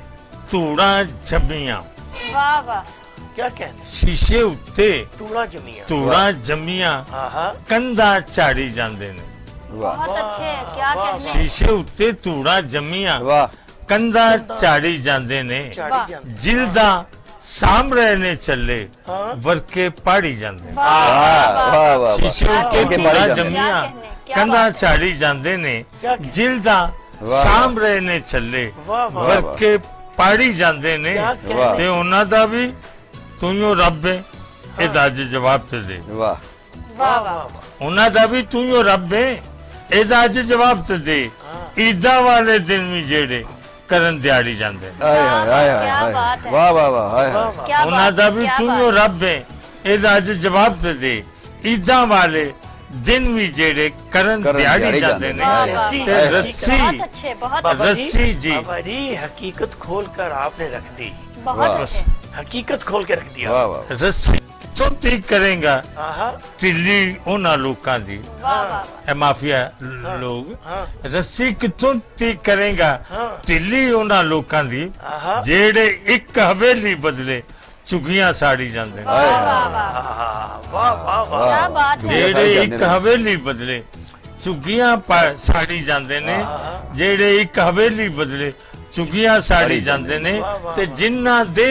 ਧੂੜਾਂ ਜੰਮੀਆਂ, वाह वाह, क्या कहते शीशे ਉੱਤੇ तूड़ा जमिया। ਧੂੜਾਂ ਜੰਮੀਆਂ हाँ ਕੰਧਾਂ ਝਾੜੀ ਜਾਂਦੇ ਨੇ। वाह बहुत अच्छे, क्या वाह, कहने। शीशे ਉੱਤੇ ਧੂੜਾਂ ਜੰਮੀਆਂ वाह ਕੰਧਾਂ ਝਾੜੀ ਜਾਂਦੇ ਨੇ। चाड़ी वाह। जाते। ਜਿਲਦਾਂ ਸਾਂਭ ਰਹੇ ਨੇ ਚੱਲੇ हाँ, ਵਰਕੇ ਪਾੜੀ ਜਾਂਦੇ ਨੇ। वाह वाह, वाह वाह ਸ਼ੀਸ਼ੇ क्या ਉੱਤੇ कहने, ਧੂੜਾਂ क्या ਜੰਮੀਆਂ कहने, क्या ਕੰਧਾਂ बात है। ਝਾੜੀ ਜਾਂਦੇ ਨੇ। क्या कहने। ਜਿਲਦਾਂ वाह। ਸਾਂਭ ਰਹੇ ਨੇ ਚੱਲੇ वाह वाह ਵਰਕੇ ਪਾੜੀ ਜਾਂਦੇ ਨੇ। क्या वाह। कहने। ਤੇ ਉਹਨਾਂ ਦਾ ਵੀ ਤੂੰ ਹੀ ਰੱਬ ਹੈ, ਇਹਦਾ ਅੱਜ ਜਵਾਬ ਤੇ ਦੇ। वाह वाह वाह, ਉਹਨਾਂ ਦਾ ਵੀ ਤੂੰ ਹੀ ਰੱਬ ਹੈ, ਇਹਦਾ ਅੱਜ ਜਵਾਬ ਤੇ ਦੇ। ਈਦਾਂ ਵਾਲੇ ਦਿਨ ਵੀ ਜਿਹੜੇ ਕਰਨ ਦਿਹਾੜੀ ਜਾਂਦੇ ਨੇ। हाय हाय हाय क्या हाय बात है। वाह वाह वाह हाय वाह हाय वाह। क्या ਉਹਨਾਂ बात ਦਾ है, ਵੀ क्या ਤੂੰ बात ਹੀ है। ਰੱਬ ਹੈ, ਇਹਦਾ ਅੱਜ ਜਵਾਬ ਤੇ ਦੇ। ਈਦਾਂ ਵਾਲੇ ਦਿਨ ਵੀ ਜਿਹੜੇ ਕਰਨ ਕਰਨ ਦਿਹਾੜੀ ਦਿਹਾੜੀ ਜਾਂਦੇ ਜਾਂਦੇ ਨੇ। वाह ने। वाह, ਤੇ हाय। ਰੱਸੀ बहुत अच्छे, बहुत बाबा अच्छे, रस्सी जी। बाबा जी हकीकत खोल कर आपने रख दी। बहुत वाह। अच्छे। हकीकत खोल के रख दिया। वाह वाह ਰੱਸੀ ਤੋਂ ਤੀ ਕਰੇਗਾ हाँ ਢਿੱਲੀ ਉਹਨਾਂ ਲੋਕਾਂ ਦੀ। वाह वाह वाह, ਇਹ ਮਾਫੀਆ ਲੋग हाँ ਰੱਸੀ ਕਿੱਥੋਂ ਤੀ ਕਰੇਗਾ हाँ ਢਿੱਲੀ ਉਹਨਾਂ ਲੋਕਾਂ ਦੀ हाँ ਜਿਹੜੇ ਇੱਕ ਹਵੇਲੀ ਬਦਲੇ ਝੁਗੀਆਂ ਸਾੜੀ ਜਾਂਦੇ ਨੇ। वाह वाह वाह, वाह वाह वाह। क्या बात है। ਜਿਹੜੇ ਸਾੜੀ ਇੱਕ ਜਾਂਦੇ ਨੇ। ਹਵੇਲੀ ਬਦਲੇ ਝੁਗੀਆਂ ਪਾ- ਸਾੜੀ ਜਾਂਦੇ ਨੇ। ਜਿਹੜੇ ਇੱਕ ਹਵੇਲੀ ਬਦਲੇ ਝੁਗੀਆਂ ਸਾੜੀ ਜਾਂਦੇ ਨੇ। ਵਾਹ, ਵਾਹ, ਤੇ ਜਿਨ੍ਹਾਂ ਦੇ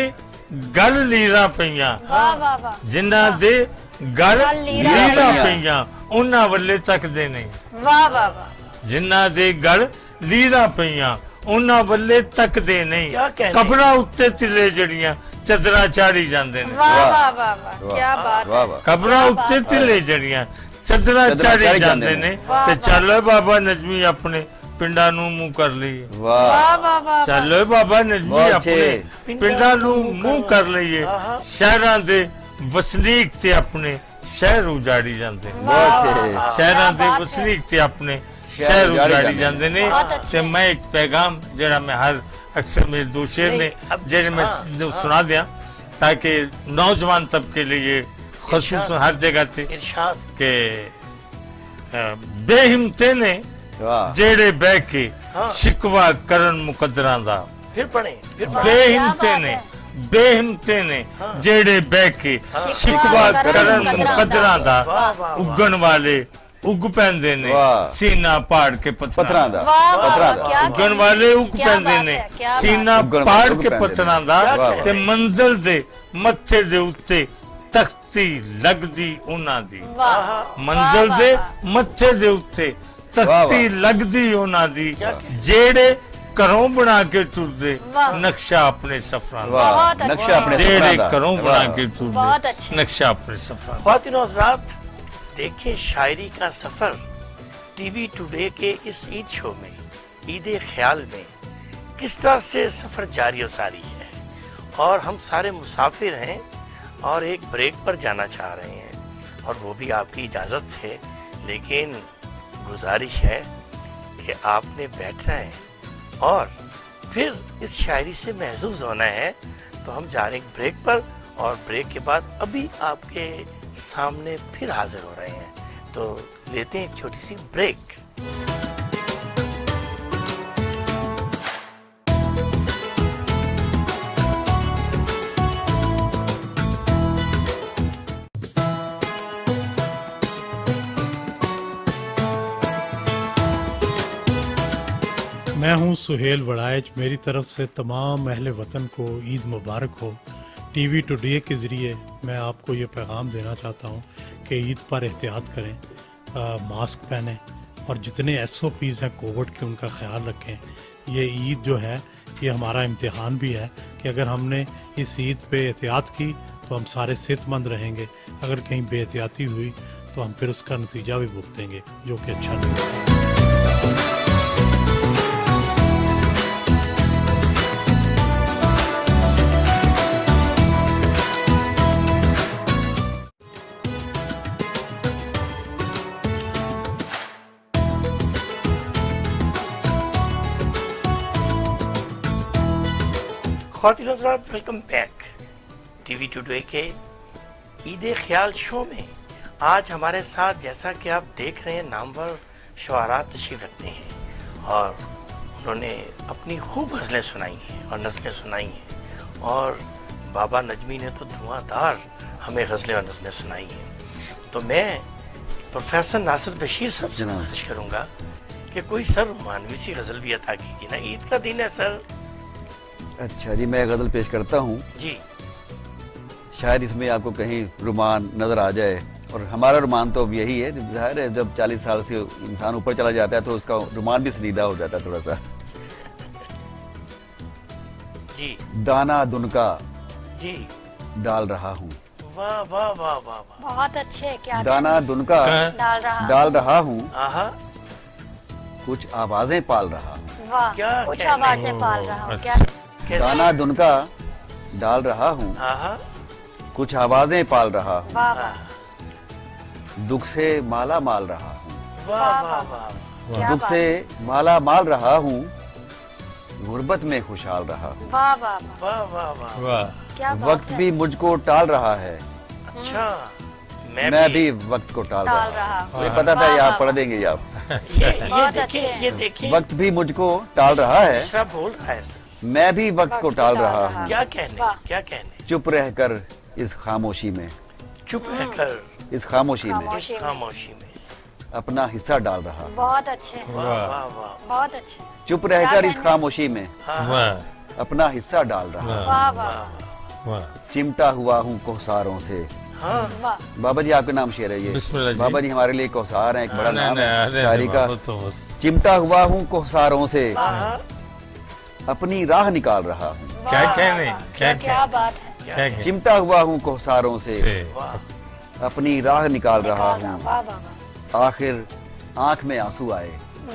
ਗਲ ਲੀਰਾਂ ਪਈਆਂ, वाह वाह वाह, ਜਿਨ੍ਹਾਂ ਦੇ ਗਲ ਗਲ ਲੀਰਾਂ ਲੀਰਾਂ ਪਈਆਂ। ਪਈਆਂ ਉਹਨਾਂ ਵੱਲੇ ਤੱਕਦੇ ਨਹੀਂ। वाह वाह वाह, ਜਿਨ੍ਹਾਂ ਦੇ ਗਲ ਲੀਰਾਂ ਪਈਆਂ ਉਹਨਾਂ ਵੱਲੇ ਤੱਕਦੇ ਨਹੀਂ। ਕਿਆ ਕਹਿਣੇ। ਕਬਰਾਂ ਉੱਤੇ ਤਿੱਲੇ ਜੜੀਆਂ ਚਾਦਰਾਂ ਚਾੜੀ ਜਾਂਦੇ ਨੇ। वाह वाह। वाह वाह वाह, क्या बात वाह है। वाह ਕਬਰਾਂ ਕਿਆ ਉੱਤੇ ਬਾਤ ਤਿੱਲੇ ਜੜੀਆਂ ਚਾਦਰਾਂ ਚਾਦਰਾਂ ਚਾੜੀ ਚਾੜੀ ਜਾਂਦੇ ਜਾਂਦੇ ਨੇ। ਨੇ। ਵਾਹ, ਤੇ ਵਾਹ। ਚੱਲ ਬਾਬਾ ਨਜਮੀ ਆਪਣੇ ਪਿੰਡਾਂ ਨੂੰ ਮੂੰਹ ਕਰ ਲਈਏ। वाह वाह वाह वाह, ਚੱਲ ਬਾਬਾ ਨਜਮੀ ਬਹੁਤ ਆਪਣੇ ਅੱਛੇ। ਪਿੰਡਾਂ ਨੂੰ ਮੂੰਹ ਕਰ ਲਈਏ। ਆਹਾ। ਸ਼ਹਿਰਾਂ ਦੇ ਵਸਨੀਕ ਤੇ ਆਪਣੇ ਸ਼ਹਿਰ ਉਜਾੜੀ ਜਾਂਦੇ ਨੇ। बहुत अच्छे ਸ਼ਹਿਰਾਂ ਦੇ ਬਾਤ ਹੈ। ਵਸਨੀਕ ਤੇ ਆਪਣੇ ਸ਼ਹਿਰ ਸ਼ਹਿਰ ਉਜਾੜੀ ਉਜਾੜੀ ਜਾਂਦੇ ਜਾਂਦੇ ਨੇ। ਬਹੁਤ ਅੱਛੇ। ਤੇ ਮੈਂ ਇੱਕ ਪੈਗਾਮ ਜਿਹੜਾ ਮੈਂ ਹਰ ਅਕਸਰ ਮੇਰੇ ਦੋ शेर ने नहीं, अब- ਜਿਹੜੇ मैं हाँ, जो हाँ। सुना दिया ताकि नौजवान तबके लिए खसूस इरशाद। हर जगह थे इरशाद। कि अ, बेहिम्मते ने वाह ਜਿਹੜੇ ਬਹਿ ਕੇ हाँ। ਸ਼ਿਕਵਾ ਕਰਨ ਮੁਕੱਦਰਾਂ ਦਾ। फिर पढ़े फिर वाह, पढ़े। ਬੇਹਿੰਮਤੇ क्या ਨੇ बात ਬੇਹਿੰਮਤੇ ਨੇ हाँ। ਜਿਹੜੇ ਬਹਿ ਕੇ ਸ਼ਿਕਵਾ ਕਰਨ ਕਰਨ ਮੁਕੱਦਰਾਂ ਮੁਕੱਦਰਾਂ ਦਾ। वाह वाह वाह। ਉੱਗਣ ਵਾਲੇ ਉੱਗ ਪੈਂਦੇ ਨੇ वाह। ਸੀਨਾ ਪਾੜ ਕੇ पत्थरां ਪੱਥਰਾਂ दा वाह वाह पत्थरां वाह, दा क्या ਉੱਗਣ ਵਾਲੇ ਉੱਗ क्या ਪੈਂਦੇ बात ਨੇ है, क्या बात ਸੀਨਾ ਉੱਗਣ ਪਾੜ ਵਾਲੇ ਉੱਗ ਕੇ ਪੈਂਦੇ ਨੇ। ਪੱਥਰਾਂ ਦਾ। ਵਾਹ, ਵਾਹ। ਤੇ ਮੰਜ਼ਲ ਦੇ ਮੱਥੇ ਦੇ ਉੱਤੇ ਤਖਤੀ ਲੱਗਦੀ ਉਹਨਾਂ ਦੀ। वाह, ਮੰਜ਼ਲ वाह, ਦੇ वाह, ਮੱਥੇ ਦੇ ਉੱਤੇ ਵਾਹ, ਤਖਤੀ ਵਾਹ। ਲੱਗਦੀ ਉਹਨਾਂ ਦੀ। ਕਿਆ ਕਹਿ- ਜਿਹੜੇ ਘਰੋਂ ਬਣਾ ਕੇ ਤੁਰਦੇ ਵਾਹ। ਨਕਸ਼ਾ ਆਪਣੇ ਸਫਰਾਂ ਦਾ। वाह बहुत अच्छे। नक्शा अपने ਜਿਹੜੇ सपना दा। ਘਰੋਂ ਬਣਾ वाह। ਕੇ बहुत ਤੁਰਦੇ अच्छे। ਨਕਸ਼ਾ ਆਪਣੇ ਸਫਰਾਂ ਦਾ। ख्वातीन और हज़रात, देखिए शायरी का सफर टीवी टुडे के इस ईद शो में, ईद ख्याल में किस तरह से सफर जारी और सारी है। और हम सारे मुसाफिर हैं और एक ब्रेक पर जाना चाह रहे हैं और वो भी आपकी इजाज़त से, लेकिन गुजारिश है कि आपने बैठना है और फिर इस शायरी से महसूस होना है। तो हम जा रहे हैं ब्रेक पर और ब्रेक के बाद अभी आपके सामने फिर हाजिर हो रहे हैं। तो लेते हैं एक छोटी सी ब्रेक। हूं सुहेल वड़ाइच। मेरी तरफ से तमाम अहले वतन को ईद मुबारक हो। टीवी टुडे के ज़रिए मैं आपको ये पैगाम देना चाहता हूं कि ईद पर एहतियात करें, आ, मास्क पहनें और जितने एस ओ पीज़ हैं कोविड के उनका ख्याल रखें। ये ईद जो है ये हमारा इम्तिहान भी है कि अगर हमने इस ईद पे एहतियात की तो हम सारे सेहतमंद रहेंगे, अगर कहीं बेहतियाती हुई तो हम फिर उसका नतीजा भी भुगतेंगे जो कि अच्छा नहीं है। ख़वातीन और हज़रात, वेलकम बैक। टीवी टुडे के ईद ख्याल शो में आज हमारे साथ, जैसा कि आप देख रहे हैं, नामवर शुआरा तशरीफ रखते हैं और उन्होंने अपनी खूब गज़लें सुनाई हैं और नज़में सुनाई हैं और बाबा नजमी ने तो धुआंधार हमें गज़लें और नज़में सुनाई हैं। तो मैं प्रोफेसर नासिर बशीर साहब से गुजारिश करूँगा कि कोई सर मानवी सी गज़ल भी अता कीजिए ना, ईद का दिन है सर। अच्छा जी, मैं गज़ल पेश करता हूँ जी। शायद इसमें आपको कहीं रुमान नजर आ जाए, और हमारा रुमान तो अब यही है, जाहिर है जब चालीस साल से इंसान ऊपर चला जाता है तो उसका रुमान भी सनीदा हो जाता है थोड़ा सा। जी। दाना दुनका जी डाल रहा हूँ। वाह वाह वाह वाह वाह, बहुत अच्छे। क्या दाना कहते हैं? दुनका डाल रहा डाल रहा हूँ, आहा, कुछ आवाजें पाल रहा हूँ। वाह, क्या कुछ कहने? आवाजें पाल रहा हूँ। क्या कैसे? दाना दुनका डाल रहा हूँ, आहा, कुछ आवाजें पाल रहा हूँ, वाह वाह, दुख से माला माल रहा हूँ। वाह वाह, वाह वाह। वाह, क्या दुख बात से माला माल रहा हूँ, गुर्बत में खुशहाल रहा हूँ। वाह वाह वाह, वाह वाह वाह, वाह, क्या बात वक्त है। भी मुझको टाल रहा है, अच्छा। मैं, मैं भी, भी वक्त को टाल टाल रहा रहा हूँ। हूँ। मुझे पता था वाह, ये वाह, आप पढ़ वाह। देंगे ये आप। ये ये बहुत देखिए, अच्छे। ये देखिए, वक्त भी मुझको टाल रहा है, मिश्रा बोल रहा है सर। मैं भी वक्त को वक्त टाल को टाल रहा रहा हूँ। क्या कहने, वाह। क्या कहने, चुप रहकर इस खामोशी में, चुप रहकर इस खामोशी में खामोशी इस खामोशी में, अपना हिस्सा डाल रहा हूँ। बहुत अच्छे, वाह वाह वाह, बहुत अच्छे। चुप रहकर क्या इस कहने? खामोशी में हाँ हाँ, वाह, अपना हिस्सा डाल रहा हूँ। वाह, वाह वाह वाह वाह। चिमटा हुआ हूँ कोहसारों से। हाँ, वाह, बाबा जी आपके नाम शेर है ये। बिस्मिल्लाह जी। बाबा जी हमारे लिए कोहसार है, एक बड़ा नहीं, नाम नहीं, है अरे, शायरी का। वो तो वो तो- चिमटा हुआ हूँ कोहसारों से, हाँ, अपनी राह निकाल रहा हूँ। क्या वाह, कहने, वाह, क्या क्या क्या बात है। क्या क्या कहने, चिमटा हुआ हूँ कोहसारों से, से वाह, अपनी राह निकाल रहा निकाल रहा, हूँ। वाह वाह वाह, आखिर आंख में आंसू आए,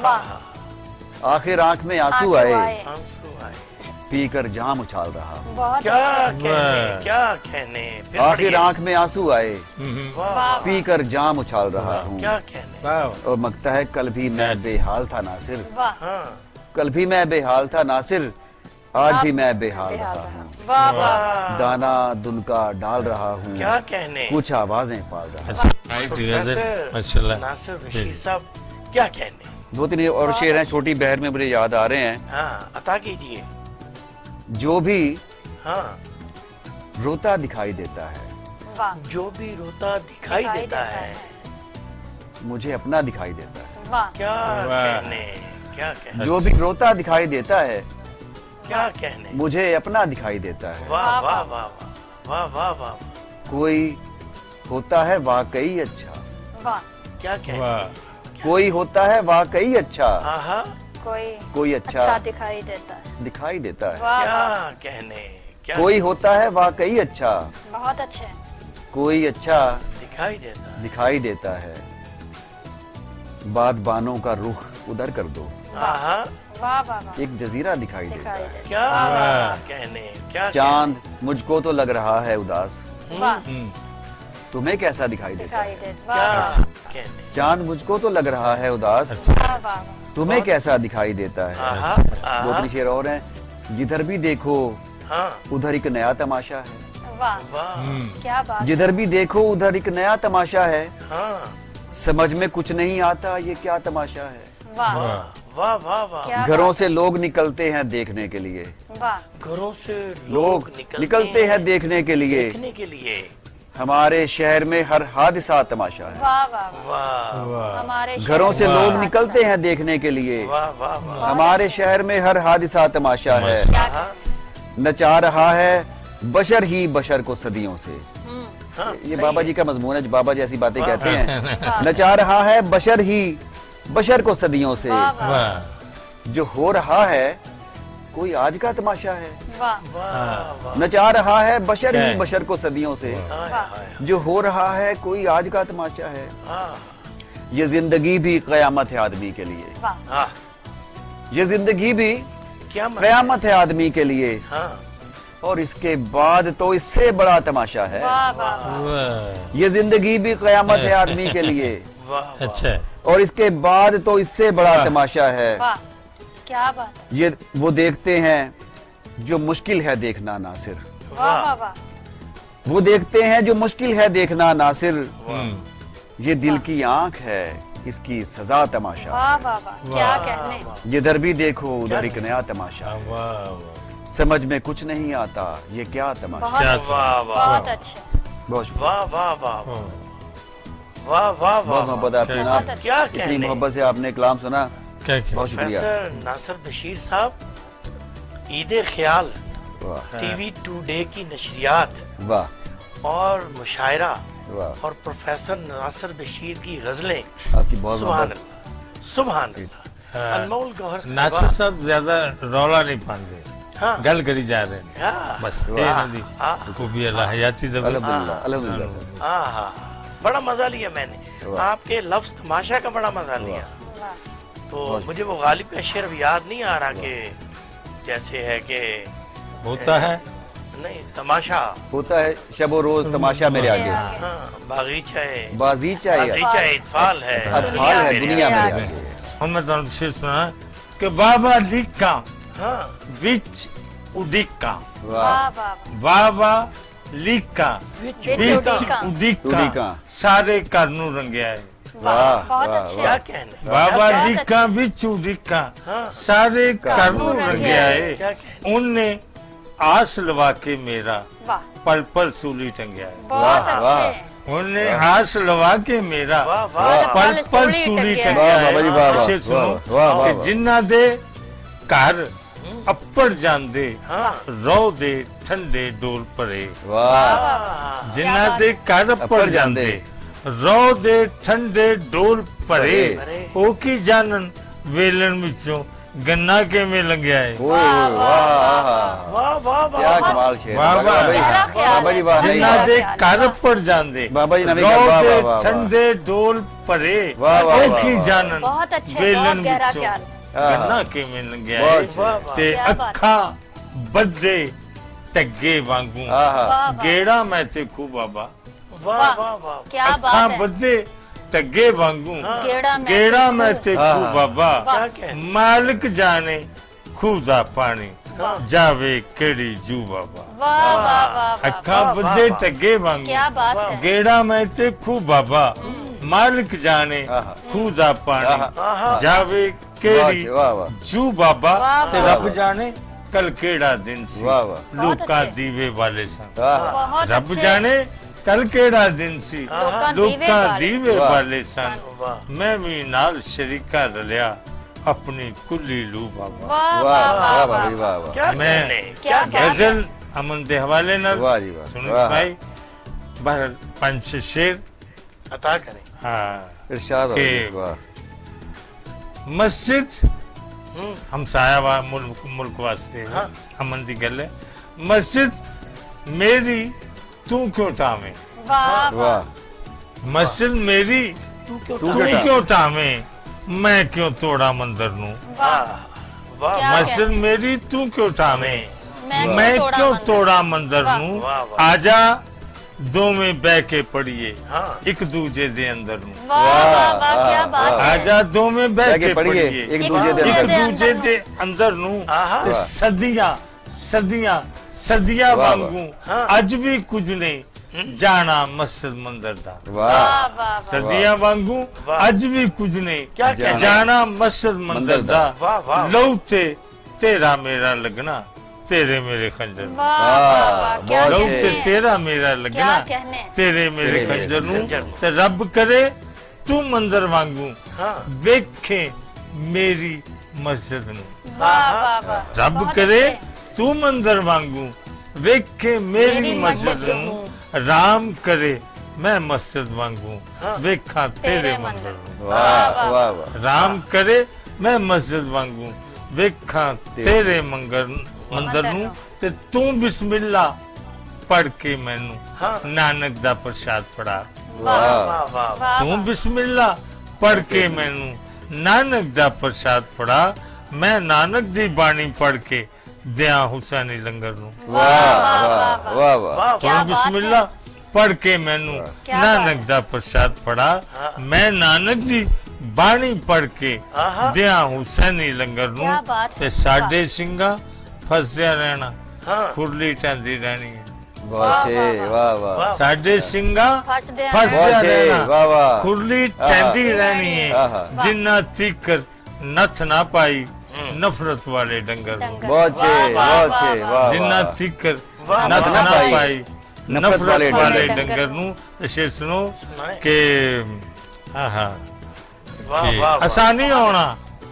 वाह, आखिर आंख में आंसू आंसू आए, आए। आंसू आए, पीकर जाम उछाल रहा हूँ। बहुत क्या अच्छे। कहने, वाह। क्या कहने, फिर आखिर पढ़िए। आंख में आंसू आए, हम्म, वाह वाह, वाह, पीकर जाम उछाल रहा हूँ। क्या कहने, वाह, और मगता है कल भी मैं Yes. बेहाल था नासिर, वाह, हाँ, कल भी मैं बेहाल था नासिर, आज आप भी मैं बेहाल बेहाल रहा रहा। हूँ। वाह वाह, वाह, दाना दुनका डाल रहा हूँ, क्या कहने, कुछ आवाजें पाल रहा हूँ। अच्छा, राइट, गजल, प्रोफेसर माशाल्लाह। नासिर बशीर साहब, क्या कहने, दो तीन और शेर हैं छोटी बहर में मुझे याद आ रहे हैं। हाँ, अता कीजिए। जो भी हाँ, रोता दिखाई देता है, वाह, जो भी रोता दिखाई देता है, मुझे अपना दिखाई देता है। वाह, क्या वाह। कहने, क्या कहने, जो भी रोता दिखाई देता है, क्या कहने, मुझे अपना दिखाई देता है। वाह वाह, वाह वाह वाह, वाह वाह वाह, कोई होता है वाकई अच्छा, वाह, क्या कहने, वाह, कोई होता है वाकई अच्छा, आहा, कोई कोई अच्छा अच्छा दिखाई देता है। दिखाई देता है। वाह क्या वाह, कहने, क्या कोई होता है वाकई अच्छा, बहुत अच्छे। कोई अच्छा दिखाई देता है, दिखाई देता है। बादबानों का रुख उधर कर दो, आहा, वाह वाह वाह, एक जजीरा दिखाई देता दिखाई है। देता क्या वाह। कहने, क्या चांद मुझको तो लग रहा है उदास, कहने, वाह, हम्म, तुम्हें कैसा दिखाई देता दिखाई है? देता। क्या वाह वाह, कहने, चांद मुझको तो लग रहा है उदास, अच्छा, वाह वाह वाह, तुम्हें कैसा दिखाई देता है? आहा, दो आहा, तीन शेर और हैं। जिधर भी देखो हाँ, उधर एक नया तमाशा है, वाह, वाह, हम्म, क्या बात। जिधर भी देखो उधर एक नया तमाशा है, हाँ, समझ में कुछ नहीं आता ये क्या तमाशा है। वाह, वाह, वाह वाह वाह, क्या घरों बात से लोग निकलते हैं देखने के लिए, है। वाह, घरों से लोग निकलते हैं देखने के लिए, देखने के लिए, हमारे शहर में हर हादसा तमाशा है। वाह वाह वाह। वाह वाह हमारे घरों से शहर लोग में निकलते हैं देखने के लिए। वाह वाह वाह। हमारे शहर में हर हादसा तमाशा है। क्या हाँ, नचा रहा है बशर ही बशर को सदियों से। हम्म, हाँ, ये सही बाबा है। जी का मजमून है, जो बाबा जी ऐसी बातें वाह, कहते हैं। वाह नचा रहा है बशर ही बशर को सदियों से। वाह वाह वाह जो हो रहा है कोई आज का तमाशा है। वाह वाह वाह। नचा रहा है बशर ही क्या है? बशर को सदियों से। हाय, हाय, जो हो रहा है कोई आज का तमाशा है। हाँ, ये जिंदगी भी कयामत है आदमी के लिए। वाह हाँ, ये जिंदगी भी क्या मतलब? कयामत है आदमी के लिए। हाँ, और इसके बाद तो इससे बड़ा तमाशा है। वाह वाह वाह ये जिंदगी भी कयामत है आदमी के लिए। वाह वाह। अच्छा और इसके बाद तो इससे बड़ा वाह। तमाशा है। वाह क्या बात है। ये वो देखते हैं जो मुश्किल है देखना नासिर। वाह वाह वाह वो देखते हैं जो मुश्किल है देखना नासिर। हम्म, ये दिल की आंख है इसकी सजा तमाशा। वाह वाह वाह क्या कहने। ये इधर भी देखो उधर एक नया तमाशा। वाह वाह समझ में कुछ नहीं आता ये क्या तमाशा। बहुत क्या अच्छे वाह वाह बहुत अच्छे। बहुत शुक्रिया। वाह वाह वाह वाह। वाह वाह बहुत वाह। मोहब्बत है आपने क्या- ना। बहुत अच्छे। क्या इतनी कहने। मोहब्बत से आपने कलाम सुना, क्या क्या बहुत शुक्रिया। प्रोफेसर नासिर बशीर साहब, ईद ख्याल वाह टीवी टुडे की नशरियात वाह और मुशायरा वाह। और प्रोफेसर नासिर बशीर की गजलें, आपकी बहुत सुभान मोहब्बत। अल्लाह सुभान अल्लाह। हाँ। अनमोल गौहर नासिर साहबा। साहब ज्यादा रौला नहीं पाते, हाँ, गल करी जा रहे हैं हाँ, बस ये वाह, नदी हाँ, को भी अल्लाह हयाती दे। अल्हम्दुलिल्लाह अल्हम्दुलिल्लाह सर। हाँ, हाँ, बड़ा मजा लिया मैंने वाह। आपके लफ्ज तमाशा का, बड़ा मजा लिया। वाह तो बहुत। मुझे वो गालिब का शेर अब याद नहीं आ रहा कि जैसे है कि होता है नहीं तमाशा, होता है शब रोज तमाशा मेरे आगे। आगे। हाँ, बागीचा है, बाजीचा है बागीचा है, इत्फाल है, अतफाल है दुनिया दुनिया मेरे मेरे आगे। आगे। हम मैं तुम शेर सुना कि बाबा लिखा हाँ, विच उदिका वाह वाह वाह बाबा लिखा विच विच उदिका। उदिका उदिका। सारे घर नू रंगया है। वाह वाह, बहुत वाह, अच्छे। क्या कहने। बाबा क्या लिखा विच उदिका हाँ। सारे घर नू रंगया क्या है। कहने। उनने आस लवा के मेरा वाह पल पल सूली टंगया है। बहुत वाह, वाह। अच्छे। उनने आस लवा के मेरा वाह वाह पल पल पल सूली सूली टंगया है। टंगया वाह, बाबा जी, वाह, है। वाह, शेर सुनो वाह, वाह, वाह, कि वाह। जिन्ना दे घर अप्पड़ जांदे हाँ, रो दे ठंडे डोल परे वाह जिन्ना बात दे घर अप्पड़ अप्पड़ जांदे जांदे। रो दे ठंडे डोल परे परे। ओ की जानन वेलन विचों गन्ना किवें लंघिया है। ओए वाह वाह वाह क्या वाह। कमाल शेर। वाह, वाह। बाबा जी, गहरा ख्याल बाबा जी है। वाह जिन्ना वाह, दे वाह, घर अप्पड़ जांदे बाबा जी नवी रो वाह, वाह, दे वाह, वाह। ठंडे डोल परे वाह, वाह, ओ वाह, की वाह। जानन बहुत अच्छे, वेलन बहुत गहरा विचों ख्याल। गन्ना किवें लंघिया बहुत है। अच्छे। वाह वाह। ते क्या बात। अखा बदे टग्गे वांगू आहा वाह वाह गेड़ा मैं ते खूब बाबा वाह वाह। वाह वाह। क्या अखा बात है। बदे टग्गे वांगू गेड़ा में गेड़ा मैं ते हाँ, खूब हाँ। बाबा क्या कहने। मालिक जाने खूह दा पानी हाँ। जावे केड़ी जू बाबा वाह वाह वाह वाह। अखा वाह, बदे वाह। टग्गे वांगू क्या बात है। गेड़ा मैं ते खूब बाबा मालिक जाने आहा। खूह दा पानी आहा। जावे केड़ी वाह वाह जू बाबा वाह, ते वाह, रब जाने कल केड़ा दिन सी वाह वाह लोका अच्छे। दीवे वाले सन आहा बहुत रब अच्छे। जाने कल केड़ा दिन सी लोकां दीवे लोका वाले। दीवे वाह। वाले सन वाह मैं भी नाल शरीका रलिया अपनी कुल्ली लू बाबा वाह वाह वाह वाह वाह बाबा जी वाह। वाह वाह क्या मैं- कहने। क्या क्या क्या गजल अमन दे हवाले नाल वाह जी वाह सुनो वाह भाई बहर पंच शेर अता करें। हाँ इरशाद हो के- वाह मस्जिद हम्म, हम साया वा मुल्क मुल्क वास्ते हाँ। अमन दी गल है मस्जिद मेरी तू क्यों टावे वाह वाह। वाह मस्जिद मेरी तू क्यों तू तू क्यों क्यों टावे मैं क्यों तोड़ा मंदिर नू वाह वाह क्या मस्जिद मेरी तू क्यों टावे मैं मैं तोड़ा क्यों मंदिर। तोड़ा मंदिर वाह। नू वाह, वाह। आजा दो में बह के पढ़िए हाँ। एक दूजे दे अंदर नू वाह वाह वाह क्या वाह, बात है। आजा दो में बह के पढ़िए पढ़िए एक एक दूजे दे दूजे एक अंदर। दे दूजे अंदर दे अंदर नू आहा। ते सदियां सदियां सदियां वाह, वांगू हाँ। अज भी कुछ नहीं जाना मस्जिद मंदिर दा वाह वाह वाह वाह। सदियां वांगू वाह। अज भी कुछ नहीं क्या कहने। जाना मस्जिद मंदिर दा वाह, वाह। लौ ते तेरा मेरा लगना तेरे मेरे खंजर नू। वाह वाह वाह, क्या लहू कहने ते हैं। तेरा मेरा लगना, क्या कहने। तेरे मेरे तेरे खंजर नू खंजर नू। ते रब करे तू मंदिर वांगू हाँ वेखे मेरी मस्जिद नू। वाह वाह वाह, रब बहुत करे अच्छे। तू मंदिर वांगू वेखे मेरी मेरी मस्जिद मस्जिद नू। राम करे मैं मस्जिद वांगू हाँ। वेखा तेरे तेरे मंदिर मंदिर नू। वाह वाह वाह राम करे मैं मस्जिद वांगू वेखा तेरे मंगर मंदिर नू ते तू बिस्मिल्ला पढ़ के मैनू हाँ। नानक दा प्रसाद पढ़ा। वाह वाह वाह वाह वाह तू बिस्मिल्ला पढ़ के मैनू नानक दा प्रसाद पढ़ा, मैं नानक दी बाणी पढ़ के दिया हुसैनी लंगर नू। वाह वाह वाह वाह वाह तू क्या बात बिस्मिल्ला पढ़ के मैनू क्या नानक बात दा प्रसाद पढ़ा, हाँ। मैं नानक दी बाणी पढ़ के आहा। दिया हुसैनी लंगर नू क्या बात है, ते साडे ਸਿੰਘਾ ਫਸਦਿਆ ਰਹਿਣਾ हाँ ਖੁਰਲੀ ਟੈਂਦੀ ਰਹਿਣੀ ਹੈ। बहुत अच्छे वाह वाह वाह ਸਾਡੇ ਸਿੰਘਾ फंसदे हैं। ਫਸਦਿਆ बहुत अच्छे ਰਹਿਣਾ वाह वाह ਖੁਰਲੀ ਆਹਾ। ਟੈਂਦੀ ਰਹਿਣੀ ਆਹਾ। ਹੈ, ਜਿੰਨਾ ਤੀਕਰ ਨੱਥ ਨਾ ਪਾਈ ਨਫ਼ਰਤ ਵਾਲੇ ਡੰਗਰ ਨੂੰ। डंगर। बहुत अच्छे वाह, वाह, बहुत वाह, अच्छे वाह। वाह ਜਿੰਨਾ वाह ਤੀਕਰ वाह, ਨੱਥ वाह, ਨਾ वाह। ਪਾਈ ਨਫ਼ਰਤ ਨਫ਼ਰਤ ਵਾਲੇ ਵਾਲੇ ਡੰਗਰ ਡੰਗਰ ਨੂੰ। ਨੂੰ ਤੇ ਸ਼ੇਰ ਸੁਣੋ सुनाए। ਕਿ ਆਹਾ वाह ਕਿ वाह वाह ਆਸਾਨੀ ਆਉਣਾ